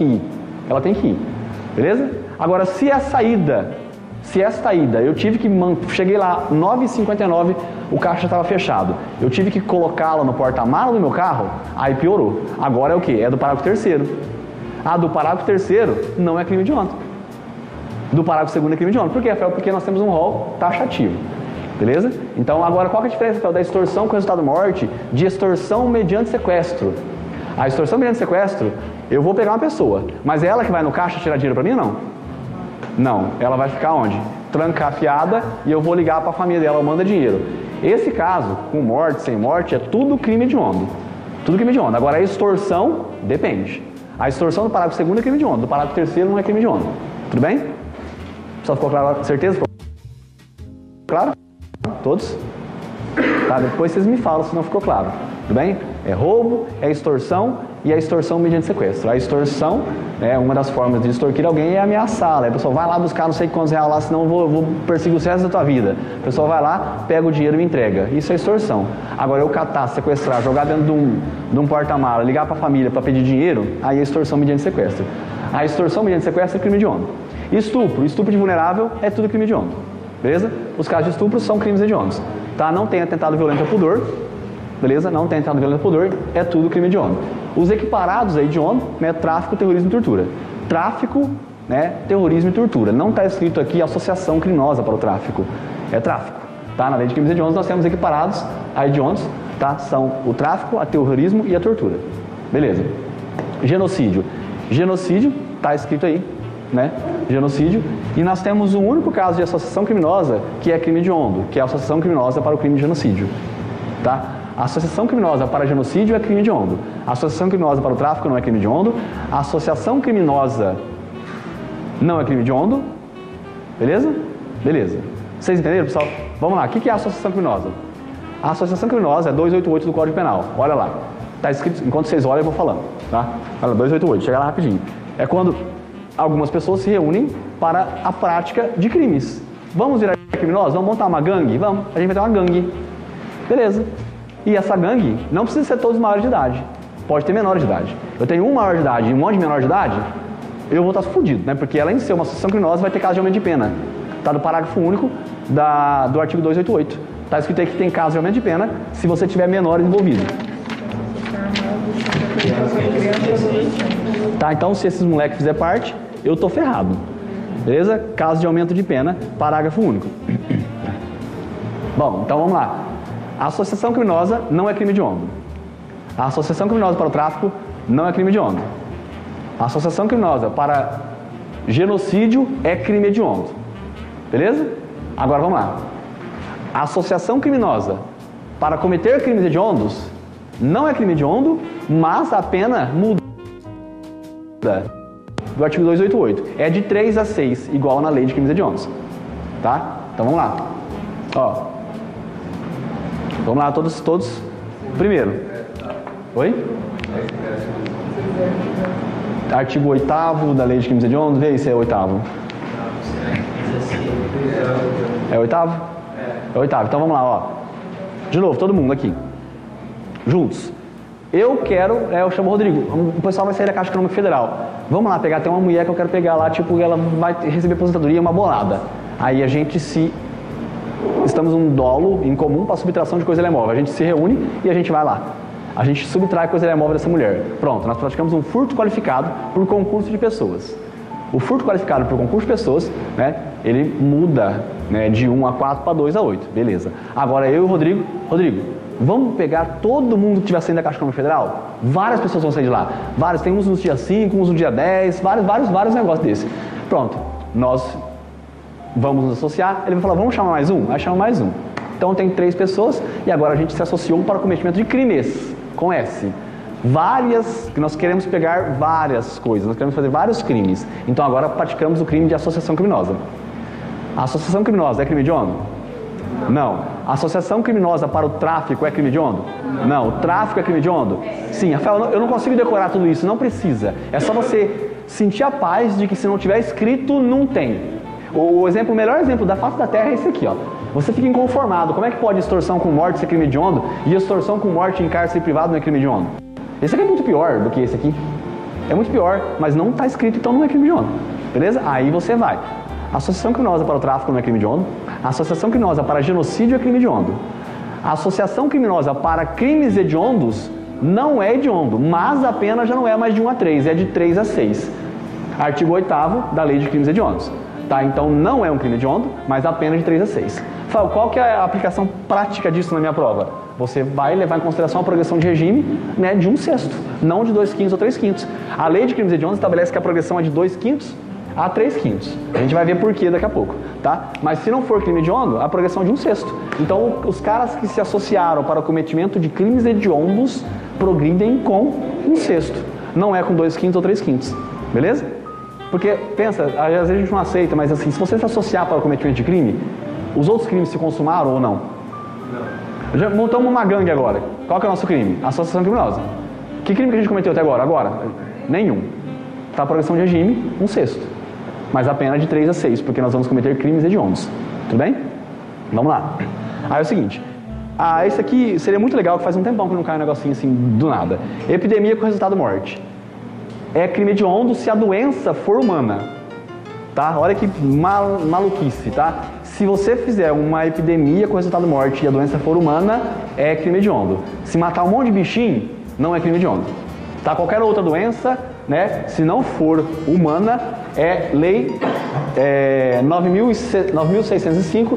Beleza? Agora, se é saída, eu tive que... Cheguei lá, 9h59, o caixa estava fechado. Eu tive que colocá-la no porta-mala do meu carro, aí piorou. Agora é o quê? É do parágrafo 3º. Do parágrafo 3º não é crime hediondo. Do parágrafo 2º é crime hediondo. Por quê, Rafael? Porque nós temos um rol taxativo. Beleza? Então, agora, qual que é a diferença, Rafael, da extorsão com resultado morte de extorsão mediante sequestro? A extorsão mediante sequestro, eu vou pegar uma pessoa, mas é ela que vai no caixa tirar dinheiro pra mim ou não? Não. Ela vai ficar onde? Trancafiada e eu vou ligar pra família dela, manda dinheiro. Esse caso, com morte, sem morte, é tudo crime hediondo. Tudo crime hediondo. Agora, a extorsão, depende. A extorsão do parágrafo 2º é crime hediondo, do parágrafo 3º não é crime hediondo. Tudo bem? Só ficou claro? Certeza? Ficou claro? Todos? Tá, depois vocês me falam se não ficou claro. Tudo bem? É roubo, é extorsão e a extorsão mediante sequestro. A extorsão, uma das formas de extorquir alguém é ameaçá-la. A pessoa vai lá buscar não sei quantos reais lá, senão eu vou perseguir os restos da tua vida. A pessoa vai lá, pega o dinheiro e me entrega. Isso é extorsão. Agora eu catar, sequestrar, jogar dentro de um porta-mala, ligar para a família para pedir dinheiro, aí é extorsão mediante sequestro. A extorsão mediante sequestro é crime hediondo. Estupro de vulnerável é tudo crime hediondo. Beleza? Os casos de estupro são crimes hediondos. Tá? Não tem atentado violento ao pudor. Beleza? Não tem atentado violento ao pudor. É tudo crime hediondo. Os equiparados a hediondo, tráfico, terrorismo e tortura. Tráfico, terrorismo e tortura. Não está escrito aqui associação criminosa para o tráfico. É tráfico. Tá? Na lei de crimes hediondos nós temos equiparados a hediondos. Tá? São o tráfico, a terrorismo e a tortura. Beleza? Genocídio. Genocídio, está escrito aí. Genocídio, e nós temos um único caso de associação criminosa que é crime hediondo, que é a associação criminosa para o crime de genocídio, tá? A associação criminosa para genocídio é crime hediondo. A associação criminosa para o tráfico não é crime hediondo. A associação criminosa não é crime hediondo. Beleza? Beleza. Vocês entenderam, pessoal? Vamos lá. O que é a associação criminosa? A associação criminosa é 288 do Código Penal. Olha lá. Está escrito, enquanto vocês olham, eu vou falando. Tá? Olha, 288. Chega lá rapidinho. É quando algumas pessoas se reúnem para a prática de crimes. Vamos virar criminosos? Vamos montar uma gangue? Vamos. A gente vai ter uma gangue. Beleza. E essa gangue não precisa ser todos maiores de idade. Pode ter menor de idade. Eu tenho um maior de idade e um monte de menor de idade, eu vou estar fudido, né? Porque além de ser uma associação criminosa, vai ter caso de aumento de pena. Está no parágrafo único do artigo 288. Está escrito aí que tem caso de aumento de pena se você tiver menores envolvidos. Tá, então se esses moleques fizer parte, eu tô ferrado. Beleza? Caso de aumento de pena, parágrafo único. Bom, então vamos lá. A associação criminosa não é crime hediondo. A associação criminosa para o tráfico não é crime hediondo. A associação criminosa para genocídio é crime hediondo. Beleza? Agora vamos lá. A associação criminosa para cometer crimes hediondos não é crime hediondo, mas a pena muda do artigo 288. É de 3 a 6, igual na lei de crimes hediondos. Tá? Então vamos lá. Ó. Vamos lá, todos. Primeiro. Oi? Artigo 8º da lei de crimes hediondos. Vê aí se é 8º. É 8º? É 8º. Então vamos lá, ó. De novo, todo mundo aqui. Juntos. Eu chamo o Rodrigo. O pessoal vai sair da Caixa Econômica Federal. Vamos lá pegar, tem uma mulher que eu quero pegar lá, tipo, ela vai receber aposentadoria, uma bolada. Aí a gente estamos num dolo em comum para subtração de coisa imóvel. A gente se reúne e a gente vai lá. A gente subtrai coisa imóvel dessa mulher. Pronto, nós praticamos um furto qualificado por concurso de pessoas. O furto qualificado por concurso de pessoas, né, ele muda, né, de 1 a 4 para 2 a 8. Beleza. Agora eu e o Rodrigo, vamos pegar todo mundo que estiver saindo da Caixa Econômica Federal? Várias pessoas vão sair de lá. Várias, tem uns no dia 5, uns no dia 10, vários negócios desses. Pronto, nós vamos nos associar. Ele vai falar, vamos chamar mais um? Aí chama mais um. Então tem 3 pessoas e agora a gente se associou para o cometimento de crimes, com S. Que nós queremos pegar várias coisas, nós queremos fazer vários crimes. Então agora praticamos o crime de associação criminosa. A associação criminosa é crime hediondo? Não. A associação criminosa para o tráfico é crime hediondo? Não. O tráfico é crime hediondo? Sim. Rafael, eu não consigo decorar tudo isso, não precisa. É só você sentir a paz de que se não tiver escrito, não tem. O melhor exemplo da face da terra é esse aqui, ó. Você fica inconformado. Como é que pode extorsão com morte ser crime hediondo e extorsão com morte em cárcere privado não é crime hediondo? Esse aqui é muito pior do que esse aqui. É muito pior, mas não está escrito, então não é crime hediondo. Beleza? Aí você vai. A associação criminosa para o tráfico não é crime hediondo. A associação criminosa para genocídio é crime hediondo. A associação criminosa para crimes hediondos não é hediondo, mas a pena já não é mais de 1 a 3, é de 3 a 6. Artigo 8º da lei de crimes hediondos. Tá? Então não é um crime hediondo, mas a pena é de 3 a 6. Fala, qual que é a aplicação prática disso na minha prova? Você vai levar em consideração a progressão de regime, né, de 1/6, não de 2/5 ou 3/5. A lei de crimes hediondos estabelece que a progressão é de 2/5 a 3/5. A gente vai ver por que daqui a pouco, tá? Mas se não for crime hediondo, a progressão é de 1/6. Então, os caras que se associaram para o cometimento de crimes hediondos progridem com 1/6. Não é com 2/5 ou 3/5. Beleza? Porque, pensa, às vezes a gente não aceita, mas assim, se você se associar para o cometimento de crime, os outros crimes se consumaram ou não? Não. Já montamos uma gangue agora. Qual que é o nosso crime? Associação criminosa. Que crime que a gente cometeu até agora? Nenhum. Tá a progressão de regime, 1/6. Mas a pena é de 3 a 6, porque nós vamos cometer crimes hediondos. Tudo bem? Vamos lá. Aí é o seguinte. Esse aqui seria muito legal, que faz um tempão que não cai um negocinho assim do nada. Epidemia com resultado morte. É crime hediondo se a doença for humana. Tá? Olha que maluquice, tá? Se você fizer uma epidemia com resultado morte e a doença for humana, é crime hediondo. Se matar um monte de bichinho, não é crime hediondo. Tá? Qualquer outra doença, né, se não for humana, é lei 9.605,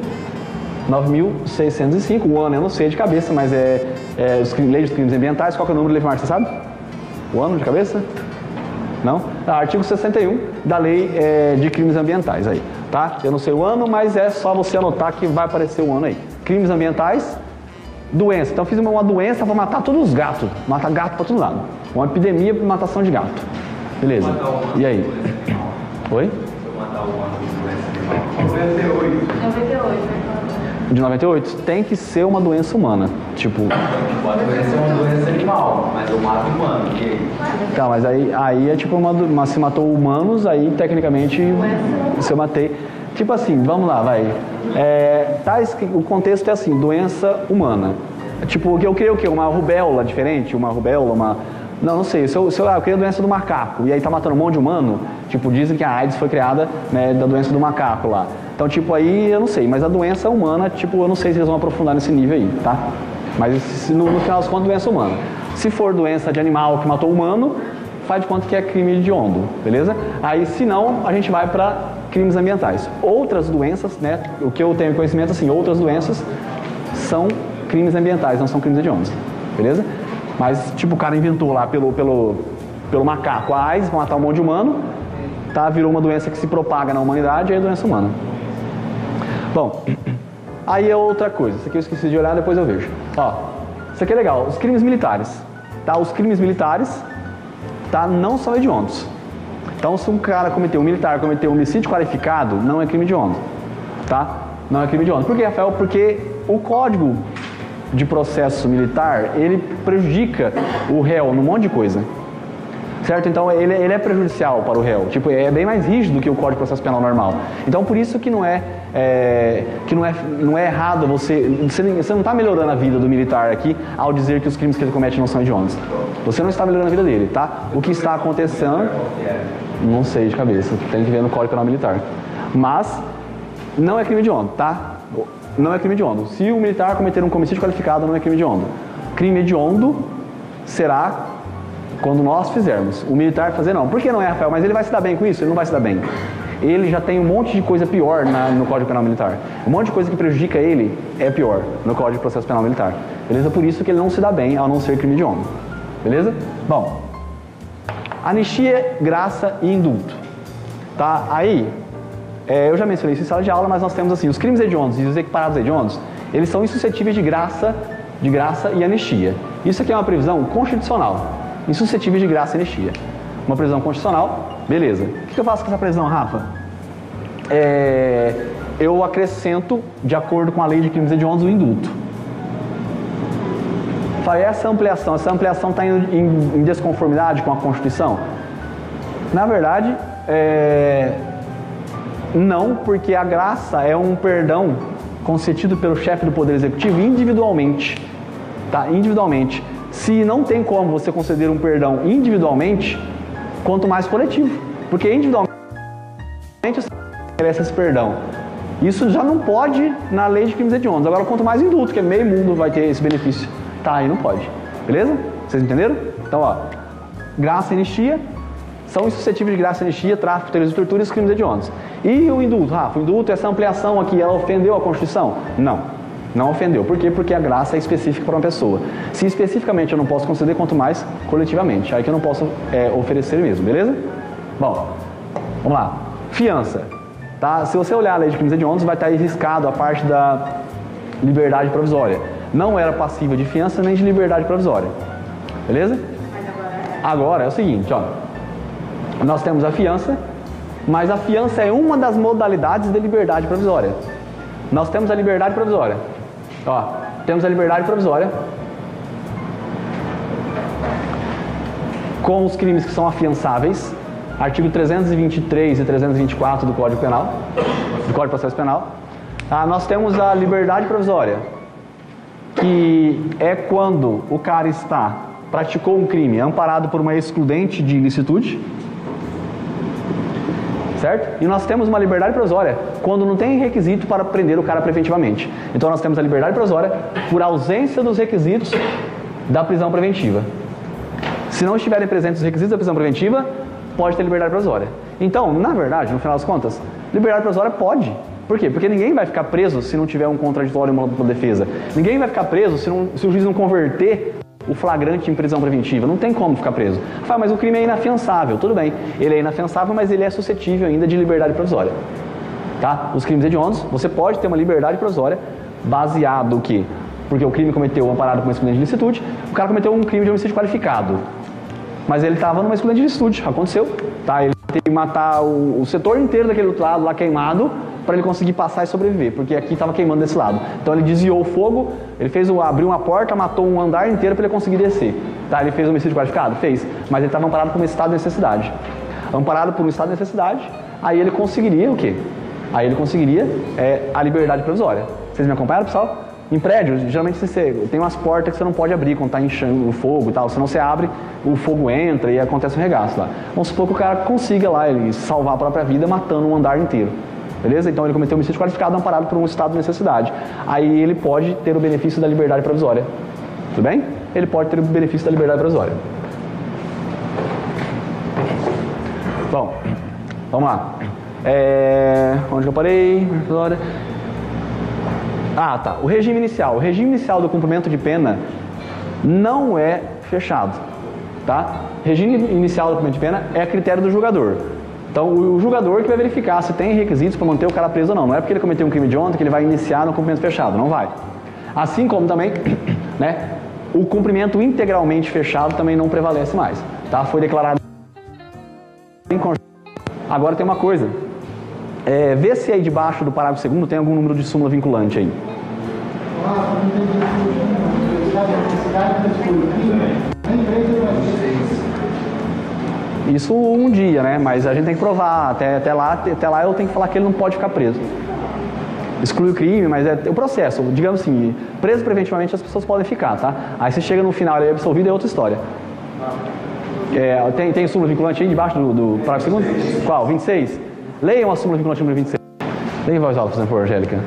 o ano eu não sei de cabeça, mas lei dos crimes ambientais. Qual que é o número, Leifmar, você sabe? O ano de cabeça? Não? Artigo 61 da lei de crimes ambientais aí, tá? Eu não sei o ano, mas é só você anotar que vai aparecer o ano aí. Crimes ambientais, Doença. Então eu fiz uma doença para matar todos os gatos. Matar gato para todo lado. Uma epidemia para matação de gato. Beleza. E aí? Oi? Se eu matar o humano com doença animal. 98. 98, né? De 98? Tem que ser uma doença humana. Tipo... Tipo, a doença é uma doença animal, mas eu mato humano. E aí? Tá, mas aí é tipo se matou humanos, aí tecnicamente se eu matei. Tipo assim, vamos lá, vai. O contexto é assim, doença humana. Tipo, eu criei o quê? Uma rubéola diferente? Uma rubéola, uma... Não sei. Eu criei a doença do macaco e aí tá matando um monte de humano. Tipo, dizem que a AIDS foi criada, né, da doença do macaco lá. Então, tipo, aí eu não sei. Mas a doença humana, tipo, eu não sei se eles vão aprofundar nesse nível aí, tá? Mas no final das contas, doença humana. Se for doença de animal que matou humano, faz de conta que é crime hediondo, beleza? Aí, se não, a gente vai para crimes ambientais. Outras doenças, né? O que eu tenho conhecimento, assim, outras doenças são crimes ambientais, não são crimes hediondos, beleza? Mas, tipo, o cara inventou lá pelo macaco a AIDS para matar um monte de humano, tá? Virou uma doença que se propaga na humanidade, aí é doença humana. Bom, aí é outra coisa. Isso aqui eu esqueci de olhar, depois eu vejo. Ó, isso aqui é legal. Os crimes militares, tá? Os crimes militares, tá? Não são hediondos. Então, se um militar cometeu homicídio qualificado, não é crime hediondo, tá? Não é crime hediondo. Por quê, Rafael? Porque o Código de Processo Militar, ele prejudica o réu num monte de coisa. Certo? Então, ele é prejudicial para o réu. Tipo, é bem mais rígido que o Código de Processo Penal normal. Então, por isso que não é errado você não está melhorando a vida do militar aqui ao dizer que os crimes que ele comete não são hediondos. Você não está melhorando a vida dele, tá? O que está acontecendo, não sei de cabeça, tem que ver no Código Penal Militar. Mas, não é crime hediondo, tá? Não é crime hediondo. Se o militar cometer um homicídio qualificado, não é crime hediondo. Crime hediondo será quando nós fizermos. O militar fazer não. Por que não é, Rafael? Mas ele vai se dar bem com isso? Ele não vai se dar bem. Ele já tem um monte de coisa pior no Código Penal Militar. Um monte de coisa que prejudica ele é pior no Código de Processo Penal Militar. Beleza? Por isso que ele não se dá bem ao não ser crime hediondo. Beleza? Bom, anistia, graça e indulto. Tá? Aí, eu já mencionei isso em sala de aula, mas nós temos assim, os crimes hediondos e os equiparados hediondos, eles são insuscetíveis de graça e anistia. Isso aqui é uma previsão constitucional. Insuscetíveis de graça e anistia. Uma previsão constitucional, beleza. O que eu faço com essa previsão, Rafa? Eu acrescento, de acordo com a lei de crimes hediondos, o indulto. Falei, essa ampliação está indo em desconformidade com a Constituição? Na verdade, não, porque a graça é um perdão concedido pelo chefe do Poder Executivo individualmente. Tá? Individualmente. Se não tem como você conceder um perdão individualmente, quanto mais coletivo. Porque individualmente você merece esse perdão. Isso já não pode na lei de crimes hediondos. Agora, quanto mais indulto, que meio mundo vai ter esse benefício. Tá, aí não pode. Beleza? Vocês entenderam? Então, ó, graça e anistia são insuscetíveis de graça e anistia, tráfico, terrorismo, tortura e os crimes hediondos. E o indulto, Rafa? O indulto, essa ampliação aqui, ela ofendeu a Constituição? Não. Não ofendeu. Por quê? Porque a graça é específica para uma pessoa. Se especificamente eu não posso conceder, quanto mais coletivamente. Aí que eu não posso oferecer mesmo, beleza? Bom, vamos lá. Fiança. Tá? Se você olhar a lei de crimes hediondos, vai estar aí riscado a parte da liberdade provisória. Não era passiva de fiança nem de liberdade provisória. Beleza? Agora é o seguinte, ó. Nós temos a fiança, mas a fiança é uma das modalidades de liberdade provisória. Nós temos a liberdade provisória. Ó, temos a liberdade provisória com os crimes que são afiançáveis, artigo 323 e 324 do Código Penal, do Código de Processo Penal. Nós temos a liberdade provisória, que é quando o cara praticou um crime amparado por uma excludente de ilicitude, certo? E nós temos uma liberdade provisória quando não tem requisito para prender o cara preventivamente. Então nós temos a liberdade provisória por ausência dos requisitos da prisão preventiva. Se não estiverem presentes os requisitos da prisão preventiva, pode ter liberdade provisória. Então, na verdade, no final das contas, liberdade provisória pode. Por quê? Porque ninguém vai ficar preso se não tiver um contraditório e uma dupla defesa. Ninguém vai ficar preso se o juiz não converter o flagrante em prisão preventiva. Não tem como ficar preso. Mas o crime é inafiançável. Tudo bem. Ele é inafiançável, mas ele é suscetível ainda de liberdade provisória. Tá? Os crimes hediondos, você pode ter uma liberdade provisória baseado o quê? porque o crime cometeu amparado por uma excludente de licitude, o cara cometeu um crime de homicídio qualificado. Mas ele estava numa excludente de licitude, aconteceu, tá? Ele teve que matar o setor inteiro daquele outro lado lá queimado, para ele conseguir passar e sobreviver, porque aqui estava queimando desse lado. Então ele desviou o fogo, ele abriu uma porta, matou um andar inteiro para ele conseguir descer. Tá? Ele fez homicídio qualificado? Fez, mas ele estava amparado por um estado de necessidade. Amparado por um estado de necessidade, aí ele conseguiria o quê? Aí ele conseguiria a liberdade provisória. Vocês me acompanharam, pessoal? Em prédio, geralmente você tem umas portas que você não pode abrir quando está enchendo o fogo e tal, senão você abre, o fogo entra e acontece um regaço lá. Vamos supor que o cara consiga lá ele salvar a própria vida matando um andar inteiro. Beleza? Então ele cometeu um homicídio qualificado amparado por um estado de necessidade. Aí ele pode ter o benefício da liberdade provisória. Tudo bem? Ele pode ter o benefício da liberdade provisória. Bom, vamos lá. Onde que eu parei? Ah, tá. O regime inicial. O regime inicial do cumprimento de pena não é fechado. Tá? Regime inicial do cumprimento de pena é a critério do julgador. Então, o julgador que vai verificar se tem requisitos para manter o cara preso ou não. Não é porque ele cometeu um crime de ontem que ele vai iniciar no cumprimento fechado. Não vai. Assim como também, né, o cumprimento integralmente fechado também não prevalece mais. Tá? Foi declarado inconstitucional. Agora tem uma coisa. Vê se aí debaixo do parágrafo 2º tem algum número de súmula vinculante aí. Isso um dia, né? Mas a gente tem que provar. Até lá eu tenho que falar que ele não pode ficar preso. Exclui o crime, mas é o processo. Digamos assim, preso preventivamente as pessoas podem ficar, tá? Aí você chega no final, ele é absolvido, é outra história. Tem súmula vinculante aí debaixo do parágrafo 2º? Qual? 26? Leiam a súmula vinculante número 26. Leia em voz alta, por exemplo, Angélica.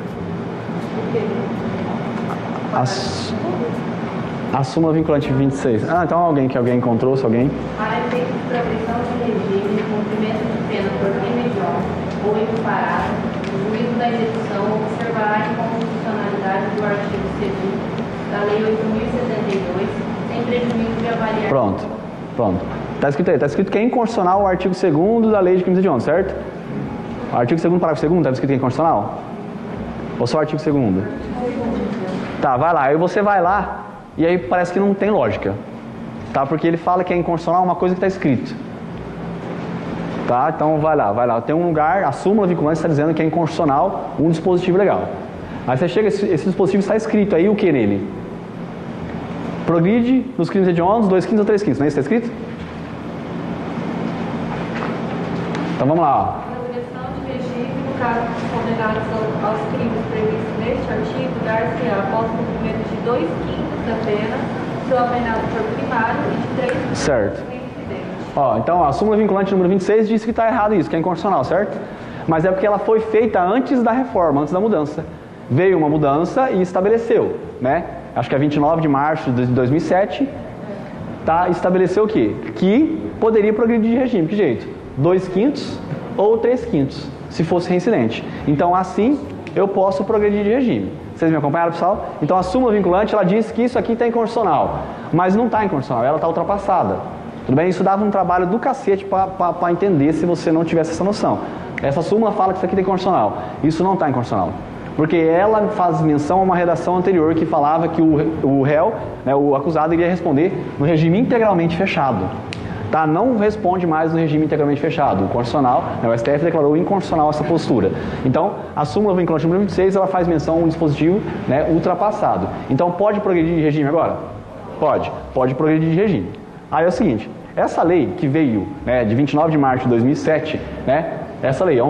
A súmula vinculante 26. Ah, então alguém encontrou, se alguém. Para efeitos de progressão de regime de cumprimento de pena por crime hediondo ou equiparado, o juízo da execução observará a inconstitucionalidade do artigo 2º da Lei 8.072, sem prejuízo de avaliar. Pronto. Está escrito aí, está escrito que é inconstitucional o artigo 2º da Lei de Crimes Hediondos, certo? O artigo 2º, parágrafo 2º, está escrito que é inconstitucional? Ou só o artigo 2º? Tá, vai lá. Aí você vai lá e aí parece que não tem lógica. Tá? Porque ele fala que é inconstitucional uma coisa que está escrito. Tá? Então vai lá. Tem um lugar, a súmula vinculante está dizendo que é inconstitucional um dispositivo legal. Aí você chega, esse dispositivo está escrito aí o que nele? Progride nos crimes hediondos 2/5 ou 3/5, não é isso que está escrito? Então vamos lá, ó. Casos condenados aos crimes previstos neste artigo, dar-se-á após o cumprimento de 2/5 da pena, se o apenado for primário e de 3/5 certo. reincidente. Ó, então a súmula vinculante número 26 diz que está errado isso, que é inconstitucional, certo? Mas é porque ela foi feita antes da reforma, antes da mudança. Veio uma mudança e estabeleceu, né? Acho que é 29 de março de 2007, tá? Estabeleceu o quê? Que poderia progredir de regime, que jeito? 2/5 ou 3/5. Se fosse reincidente. Então, assim, eu posso progredir de regime. Vocês me acompanharam, pessoal? Então, a súmula vinculante, ela diz que isso aqui está inconstitucional. Mas não está inconstitucional, ela está ultrapassada. Tudo bem? Isso dava um trabalho do cacete para entender se você não tivesse essa noção. Essa súmula fala que isso aqui está inconstitucional. Isso não está inconstitucional. Porque ela faz menção a uma redação anterior que falava que o réu, né, o acusado, iria responder no regime integralmente fechado. Tá? Não responde mais no regime integralmente fechado. O constitucional, né, o STF declarou inconstitucional essa postura. Então, a súmula vinculante número 26, ela faz menção a um dispositivo, né, ultrapassado. Então, pode progredir de regime agora? Pode progredir de regime. Aí é o seguinte, essa lei que veio, né, de 29 de março de 2007, né, essa lei,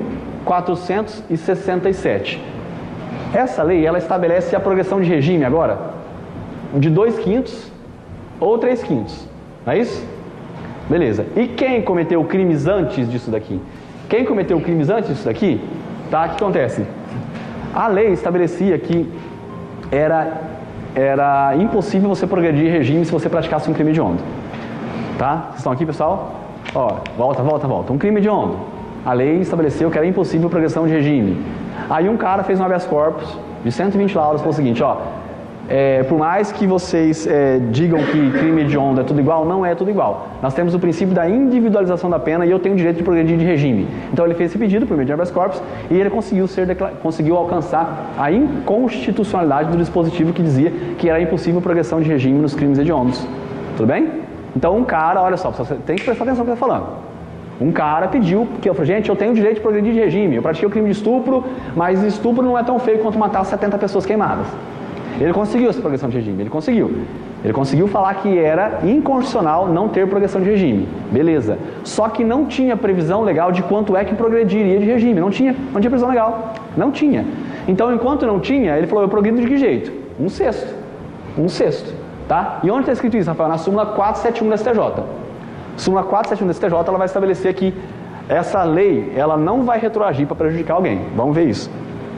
11.467. Essa lei, ela estabelece a progressão de regime agora de 2/5 ou 3/5. Não é isso? Beleza. E quem cometeu crimes antes disso daqui? Quem cometeu crimes antes disso daqui, tá? O que acontece? A lei estabelecia que era impossível você progredir de regime se você praticasse um crime hediondo. Tá? Vocês estão aqui, pessoal? Ó, volta. Um crime hediondo. A lei estabeleceu que era impossível progressão de regime. Aí um cara fez um habeas corpus de 120 laudas, falou o seguinte, ó, por mais que vocês digam que crime hediondo é tudo igual, não é tudo igual. Nós temos o princípio da individualização da pena e eu tenho o direito de progredir de regime. Então ele fez esse pedido por meio de habeas corpus e ele conseguiu alcançar a inconstitucionalidade do dispositivo que dizia que era impossível progressão de regime nos crimes hediondos. Tudo bem? Então um cara, olha só, você tem que prestar atenção no que eu estou falando. Um cara pediu, que eu falei, gente, eu tenho o direito de progredir de regime, eu pratiquei o crime de estupro, mas estupro não é tão feio quanto matar 70 pessoas queimadas. Ele conseguiu essa progressão de regime, ele conseguiu falar que era inconstitucional não ter progressão de regime, beleza. Só que não tinha previsão legal de quanto é que progrediria de regime, não tinha previsão legal, não tinha. Então, enquanto não tinha, ele falou, eu progrido de que jeito? Um sexto, tá? E onde está escrito isso, Rafael? Na súmula 471 da STJ. Súmula 471 da STJ, ela vai estabelecer que essa lei, ela não vai retroagir para prejudicar alguém. Vamos ver isso.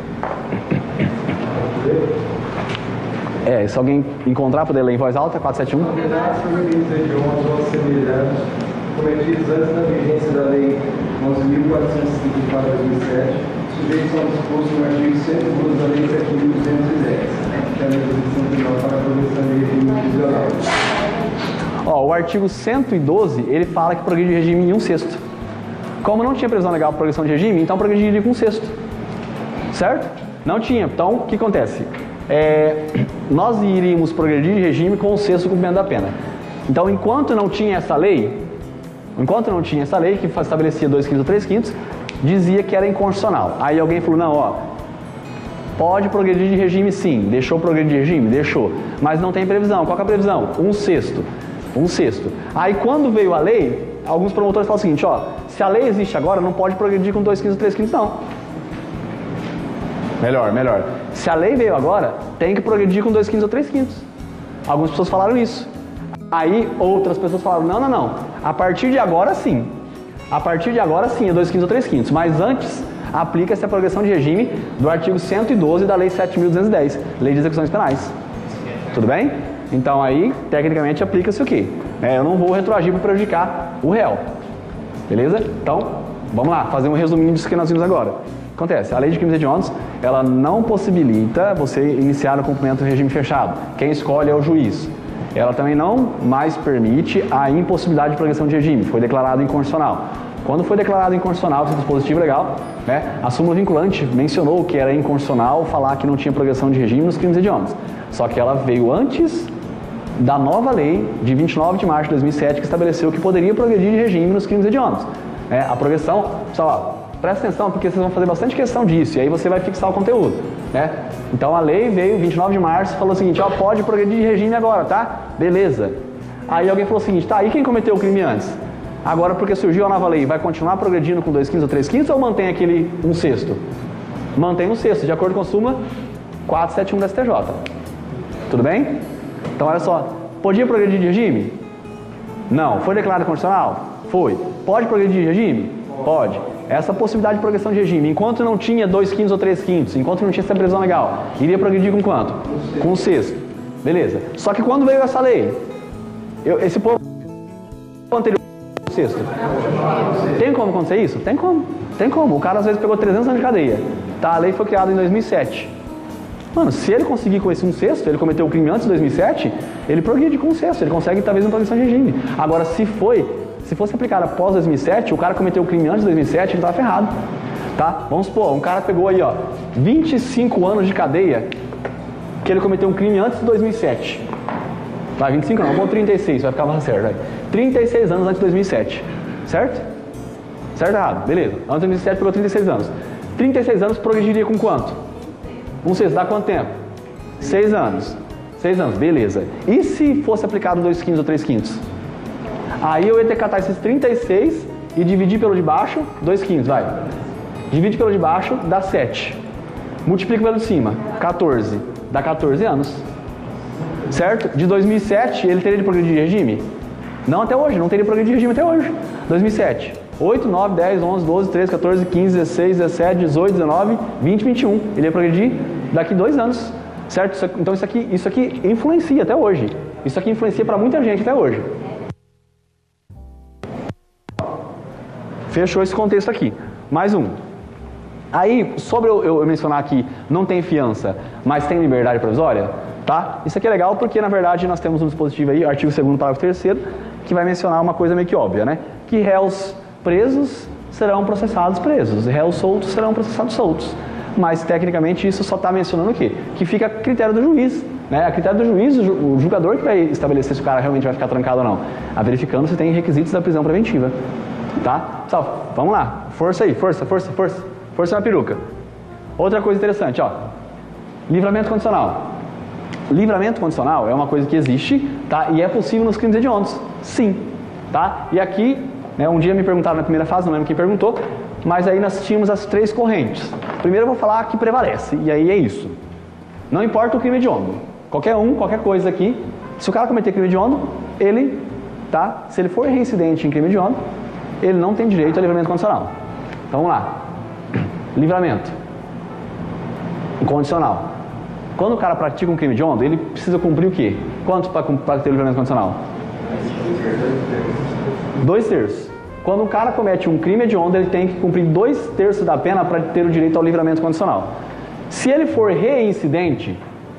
Se alguém encontrar, poder ler em voz alta, 471. Condenados por crimes hediondos ou semelhantes cometidos antes da vigência da Lei 11.454 de 2007, sujeitos ao disposto no artigo 112 da Lei 7.210, que é a legislação penal para a progressão de regime prisional. O artigo 112, ele fala que progride de regime em um sexto. Como não tinha previsão legal para progressão de regime, então progrediria com um sexto. Certo? Não tinha. Então, o que acontece? Nós iríamos progredir de regime com o sexto cumprimento da pena. Então, enquanto não tinha essa lei que estabelecia 2/5 ou 3/5, dizia que era inconstitucional. Aí alguém falou, não, pode progredir de regime sim. Deixou progredir de regime? Deixou. Mas não tem previsão. Qual que é a previsão? Um sexto. Aí quando veio a lei, alguns promotores falam o seguinte, se a lei existe agora, não pode progredir com 2/5 ou 3/5 não. Melhor. Se a lei veio agora, tem que progredir com 2/5 ou 3/5. Algumas pessoas falaram isso. Aí outras pessoas falaram, não. A partir de agora sim. É 2/5 ou 3/5. Mas antes, aplica-se a progressão de regime do artigo 112 da Lei 7.210, Lei de Execuções Penais. Tudo bem? Então aí, tecnicamente, aplica-se o quê? Eu não vou retroagir para prejudicar o réu. Beleza? Então, vamos lá, fazer um resuminho disso que nós vimos agora. Acontece, a lei de crimes hediondos, ela não possibilita você iniciar o cumprimento do regime fechado. Quem escolhe é o juiz. Ela também não mais permite a impossibilidade de progressão de regime. Foi declarado inconstitucional. Quando foi declarado inconstitucional esse dispositivo legal, a súmula vinculante mencionou que era inconstitucional falar que não tinha progressão de regime nos crimes hediondos. Só que ela veio antes da nova lei de 29 de março de 2007 que estabeleceu que poderia progredir de regime nos crimes hediondos. A progressão, pessoal, presta atenção porque vocês vão fazer bastante questão disso e aí você vai fixar o conteúdo. Então a lei veio 29 de março e falou o seguinte, pode progredir de regime agora, tá? Beleza. Aí alguém falou o seguinte, tá, e quem cometeu o crime antes? Agora porque surgiu a nova lei, vai continuar progredindo com 2/5 ou 3/5 ou mantém aquele 1/6? Mantém 1/6, de acordo com a súmula 471 da STJ. Tudo bem? Então olha só, podia progredir de regime? Não. Foi declarado constitucional? Foi. Pode progredir de regime? Pode. Essa possibilidade de progressão de regime, enquanto não tinha 2/5 ou 3/5, enquanto não tinha essa previsão legal, iria progredir com quanto? Com 1/6. Beleza. Só que quando veio essa lei, esse povo anterior ao 6, tem como acontecer isso? Tem como. O cara às vezes pegou 300 anos de cadeia. A lei foi criada em 2007. Mano, se ele conseguir com esse 1/6, ele cometeu o crime antes de 2007, ele progride com 1/6, ele consegue talvez uma progressão de regime. Agora, se fosse aplicado após 2007, o cara cometeu o crime antes de 2007, ele estava ferrado. Tá? Vamos supor, um cara pegou aí, 25 anos de cadeia, que ele cometeu um crime antes de 2007. Vai, 25 não, vamos 36, vai ficar mais certo. Vai. 36 anos antes de 2007. Certo? Certo ou errado? Beleza. Antes de 2007 pegou 36 anos. 36 anos progrediria com quanto? 1/6, dá quanto tempo? 6 anos. 6 anos, beleza. E se fosse aplicado 2/5 ou 3/5? Aí eu ia ter que catar esses 36 e dividir pelo de baixo, 2/5, vai. Divide pelo de baixo, dá 7. Multiplica pelo de cima, 14. Dá 14 anos. Certo? De 2007, ele teria de progredir de regime? Não até hoje, não teria progredido de regime até hoje. 2007. 8, 9, 10, 11, 12, 13, 14, 15, 16, 17, 18, 19, 20, 21. Ele ia progredir daqui 2 anos. Certo? Então isso aqui influencia até hoje. Isso aqui influencia para muita gente até hoje. Fechou esse contexto aqui. Mais um. Aí, sobre eu mencionar aqui, não tem fiança, mas tem liberdade provisória, Tá? Isso aqui é legal porque, na verdade, nós temos um dispositivo aí, artigo 2º, parágrafo 3º, que vai mencionar uma coisa meio que óbvia, né? Que réus presos serão processados presos, e réus soltos serão processados soltos. Mas, tecnicamente, isso só está mencionando o quê? Que fica a critério do juiz, né? A critério do juiz, o julgador que vai estabelecer se o cara realmente vai ficar trancado ou não. Verificando se tem requisitos da prisão preventiva. Tá? Pessoal, vamos lá. Força aí, força, força, força. Força na peruca. Outra coisa interessante, ó. Livramento condicional. Livramento condicional é uma coisa que existe, tá? E é possível nos crimes hediondos. Sim. Tá? E aqui, né, um dia me perguntaram na primeira fase, não lembro quem perguntou, mas aí nós tínhamos as 3 correntes. Primeiro eu vou falar que prevalece, e aí é isso. Não importa o crime hediondo. Qualquer um, qualquer coisa aqui, se o cara cometer crime hediondo, ele, tá? Se ele for reincidente em crime hediondo, ele não tem direito a livramento condicional. Então vamos lá. Livramento condicional. Quando o cara pratica um crime hediondo, ele precisa cumprir o quê? Quanto para ter o livramento condicional? 2/3. Quando o cara comete um crime hediondo, ele tem que cumprir 2/3 da pena para ter o direito ao livramento condicional. Se ele for reincidente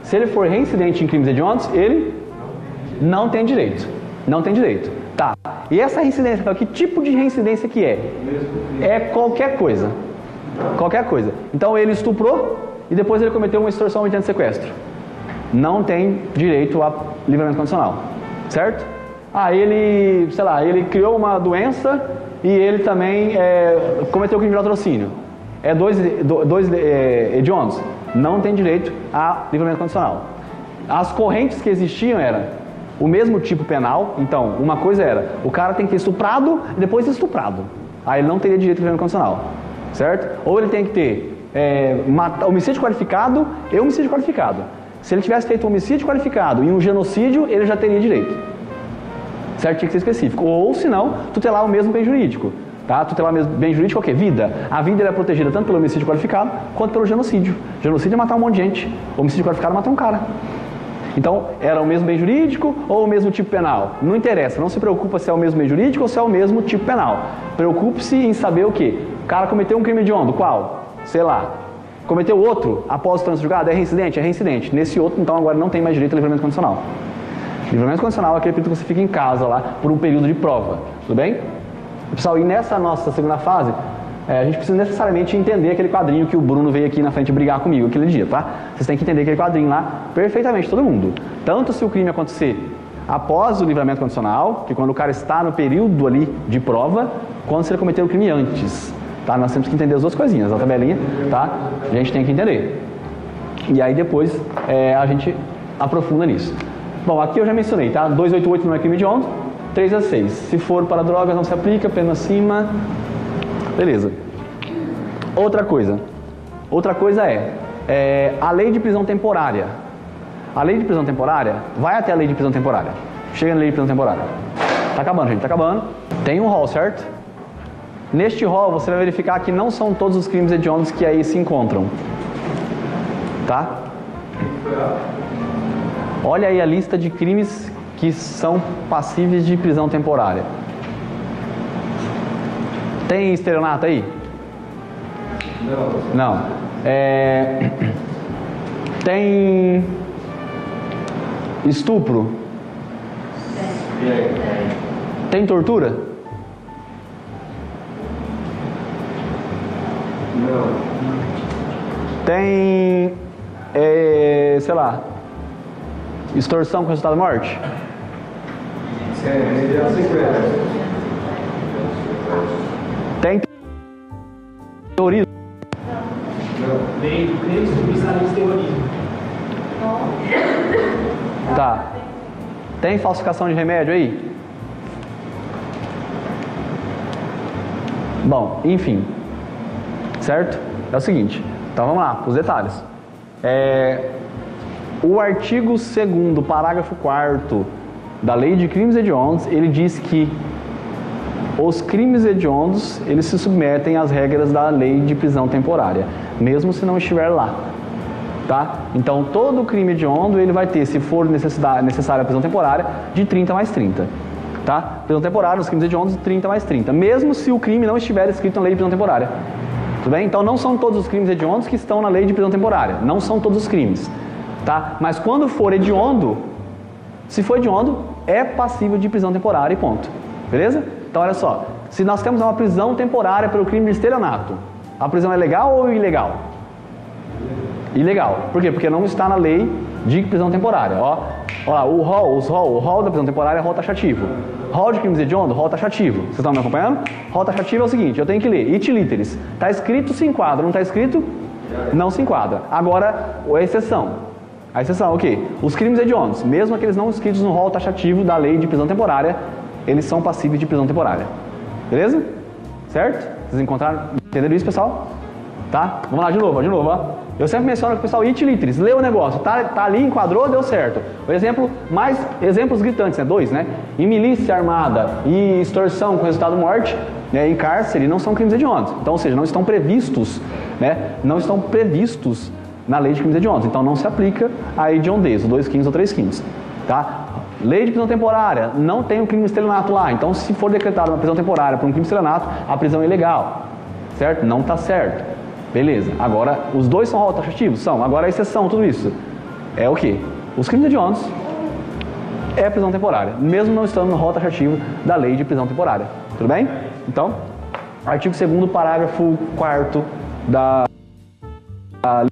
em crimes hediondos, ele não tem direito. Não tem direito. Tá. E essa reincidência, então, que tipo de reincidência que é? É qualquer coisa. Qualquer coisa. Então ele estuprou e depois ele cometeu uma extorsão mediante sequestro. Não tem direito a livramento condicional. Certo? Ele, sei lá, ele criou uma doença e ele também cometeu crime de latrocínio. Dois hediondos. Não tem direito a livramento condicional. As correntes que existiam eram o mesmo tipo penal. Então, uma coisa era, o cara tem que ter estuprado e depois estuprado. Aí ele não teria direito a livramento condicional. Certo? Ou ele tem que ter homicídio qualificado e homicídio qualificado. Se ele tivesse feito um homicídio qualificado e um genocídio, ele já teria direito. Certo? Tinha que ser específico. Ou, se não, tutelar o mesmo bem jurídico. Tá? Tutelar o mesmo bem jurídico é o quê? Vida. A vida é protegida tanto pelo homicídio qualificado quanto pelo genocídio. Genocídio é matar um monte de gente. Homicídio qualificado é matar um cara. Então, era o mesmo bem jurídico ou o mesmo tipo penal? Não interessa. Não se preocupa se é o mesmo bem jurídico ou se é o mesmo tipo penal. Preocupe-se em saber o quê? O cara cometeu um crime hediondo. Qual? Sei lá. Cometeu outro após o trânsito julgado? É reincidente? É reincidente. Nesse outro, então, agora não tem mais direito a livramento condicional. Livramento condicional é aquele período que você fica em casa lá por um período de prova. Tudo bem? Pessoal, e nessa nossa segunda fase, a gente precisa necessariamente entender aquele quadrinho que o Bruno veio aqui na frente brigar comigo aquele dia, tá? Vocês têm que entender aquele quadrinho lá perfeitamente, todo mundo. Tanto se o crime acontecer após o livramento condicional, que quando o cara está no período ali de prova, quanto se ele cometeu o crime antes. Tá? Nós temos que entender as duas coisinhas, a tabelinha, tá? A gente tem que entender. E aí depois a gente aprofunda nisso. Bom, aqui eu já mencionei, tá? 288 não é crime hediondo, 3 a 6. Se for para drogas não se aplica, pena acima. Beleza. Outra coisa é a lei de prisão temporária. A lei de prisão temporária vai até a lei de prisão temporária. Chega na lei de prisão temporária. Tá acabando, gente, tá acabando. Tem um rol, certo? Neste rol você vai verificar que não são todos os crimes hediondos que aí se encontram. Tá? Olha aí a lista de crimes que são passíveis de prisão temporária. Tem estelionato aí? Não. Tem estupro? Tem tortura? Não. Tem, sei lá, extorsão com resultado de morte? Tem terrorismo? Lei do crime substancial de terrorismo. Tá. Tem falsificação de remédio aí? Bom, enfim. Certo? É o seguinte. Então vamos lá, os detalhes. O artigo 2º, parágrafo 4º da Lei de Crimes Hediondos, ele diz que os crimes hediondos, eles se submetem às regras da Lei de Prisão Temporária, mesmo se não estiver lá. Tá? Então, todo crime hediondo, ele vai ter, se for necessária a prisão temporária, de 30 mais 30. Tá? Prisão temporária, os crimes hediondos, 30 mais 30. Mesmo se o crime não estiver escrito na Lei de Prisão Temporária. Tudo bem? Então, não são todos os crimes hediondos que estão na Lei de Prisão Temporária. Não são todos os crimes. tá? Mas quando for hediondo, se for hediondo, é passível de prisão temporária e ponto. Beleza? Então olha só, se nós temos uma prisão temporária pelo crime de estelionato, a prisão é legal ou ilegal? Ilegal. Por quê? Porque não está na lei de prisão temporária. Ó lá, o rol da prisão temporária é rol taxativo. Rol de crimes hediondos, rol taxativo. Vocês estão me acompanhando? Rol taxativo é o seguinte, eu tenho que ler it literis. Está escrito, se enquadra. Não está escrito, não se enquadra. Agora, a exceção. A exceção é o quê? Os crimes hediondos, mesmo aqueles não escritos no rol taxativo da lei de prisão temporária, eles são passíveis de prisão temporária. Beleza? Certo? Vocês entenderam isso, pessoal? Tá? Vamos lá de novo, ó. Eu sempre menciono que o pessoal it literis, lê o negócio, tá ali, enquadrou, deu certo. O exemplo, mais exemplos gritantes, né? 2, né? Em milícia armada e extorsão com resultado morte, né? Em cárcere, não são crimes hediondos. Então, ou seja, não estão previstos, né? Não estão previstos na lei de crimes hediondos. Então, não se aplica a hediondez, o 2/5 ou 3/5, tá? Lei de prisão temporária, não tem o crime de estelionato lá. Então, se for decretada uma prisão temporária por um crime de estelionato, a prisão é ilegal, certo? Não está certo. Beleza. Agora, os dois são rol taxativos? São. Agora, a exceção, tudo isso, é o quê? Os crimes hediondos é prisão temporária, mesmo não estando no rol taxativo da lei de prisão temporária. Tudo bem? Então, artigo 2º, parágrafo 4º da lei.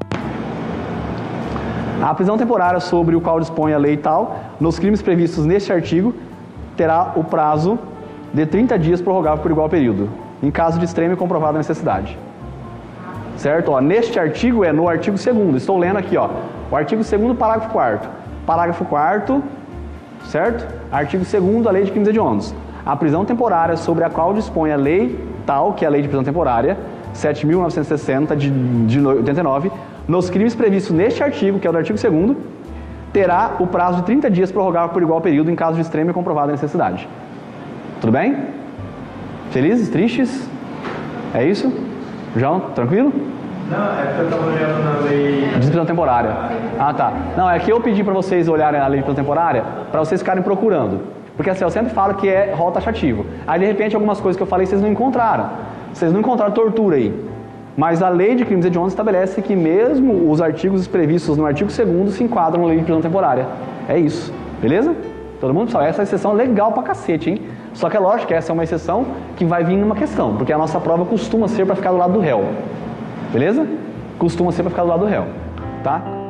A prisão temporária sobre o qual dispõe a lei e tal, nos crimes previstos neste artigo, terá o prazo de 30 dias prorrogável por igual período, em caso de extrema e comprovada necessidade. Certo? Ó, neste artigo é no artigo 2º, estou lendo aqui, ó, o artigo 2º, parágrafo 4º. Parágrafo 4º, certo? Artigo 2º da lei de crimes hediondos. A prisão temporária sobre a qual dispõe a lei tal, que é a lei de prisão temporária, 7.960 de 89, nos crimes previstos neste artigo, que é o do artigo 2º, terá o prazo de 30 dias prorrogável por igual período em caso de extrema e comprovada necessidade. Tudo bem? Felizes? Tristes? É isso? João, tranquilo? Não, é porque eu estava olhando na lei... De prisão temporária. Ah, tá. Não, é que eu pedi para vocês olharem a lei de prisão temporária para vocês ficarem procurando. Porque assim, eu sempre falo que é rol taxativo. Aí, de repente, algumas coisas que eu falei vocês não encontraram. Vocês não encontraram tortura aí. Mas a lei de crimes hediondos estabelece que mesmo os artigos previstos no artigo 2º se enquadram na lei de prisão temporária. É isso. Beleza? Todo mundo, pessoal? Essa é a exceção legal pra cacete, hein? Só que é lógico que essa é uma exceção que vai vir numa questão, porque a nossa prova costuma ser para ficar do lado do réu. Beleza? Costuma ser para ficar do lado do réu. Tá?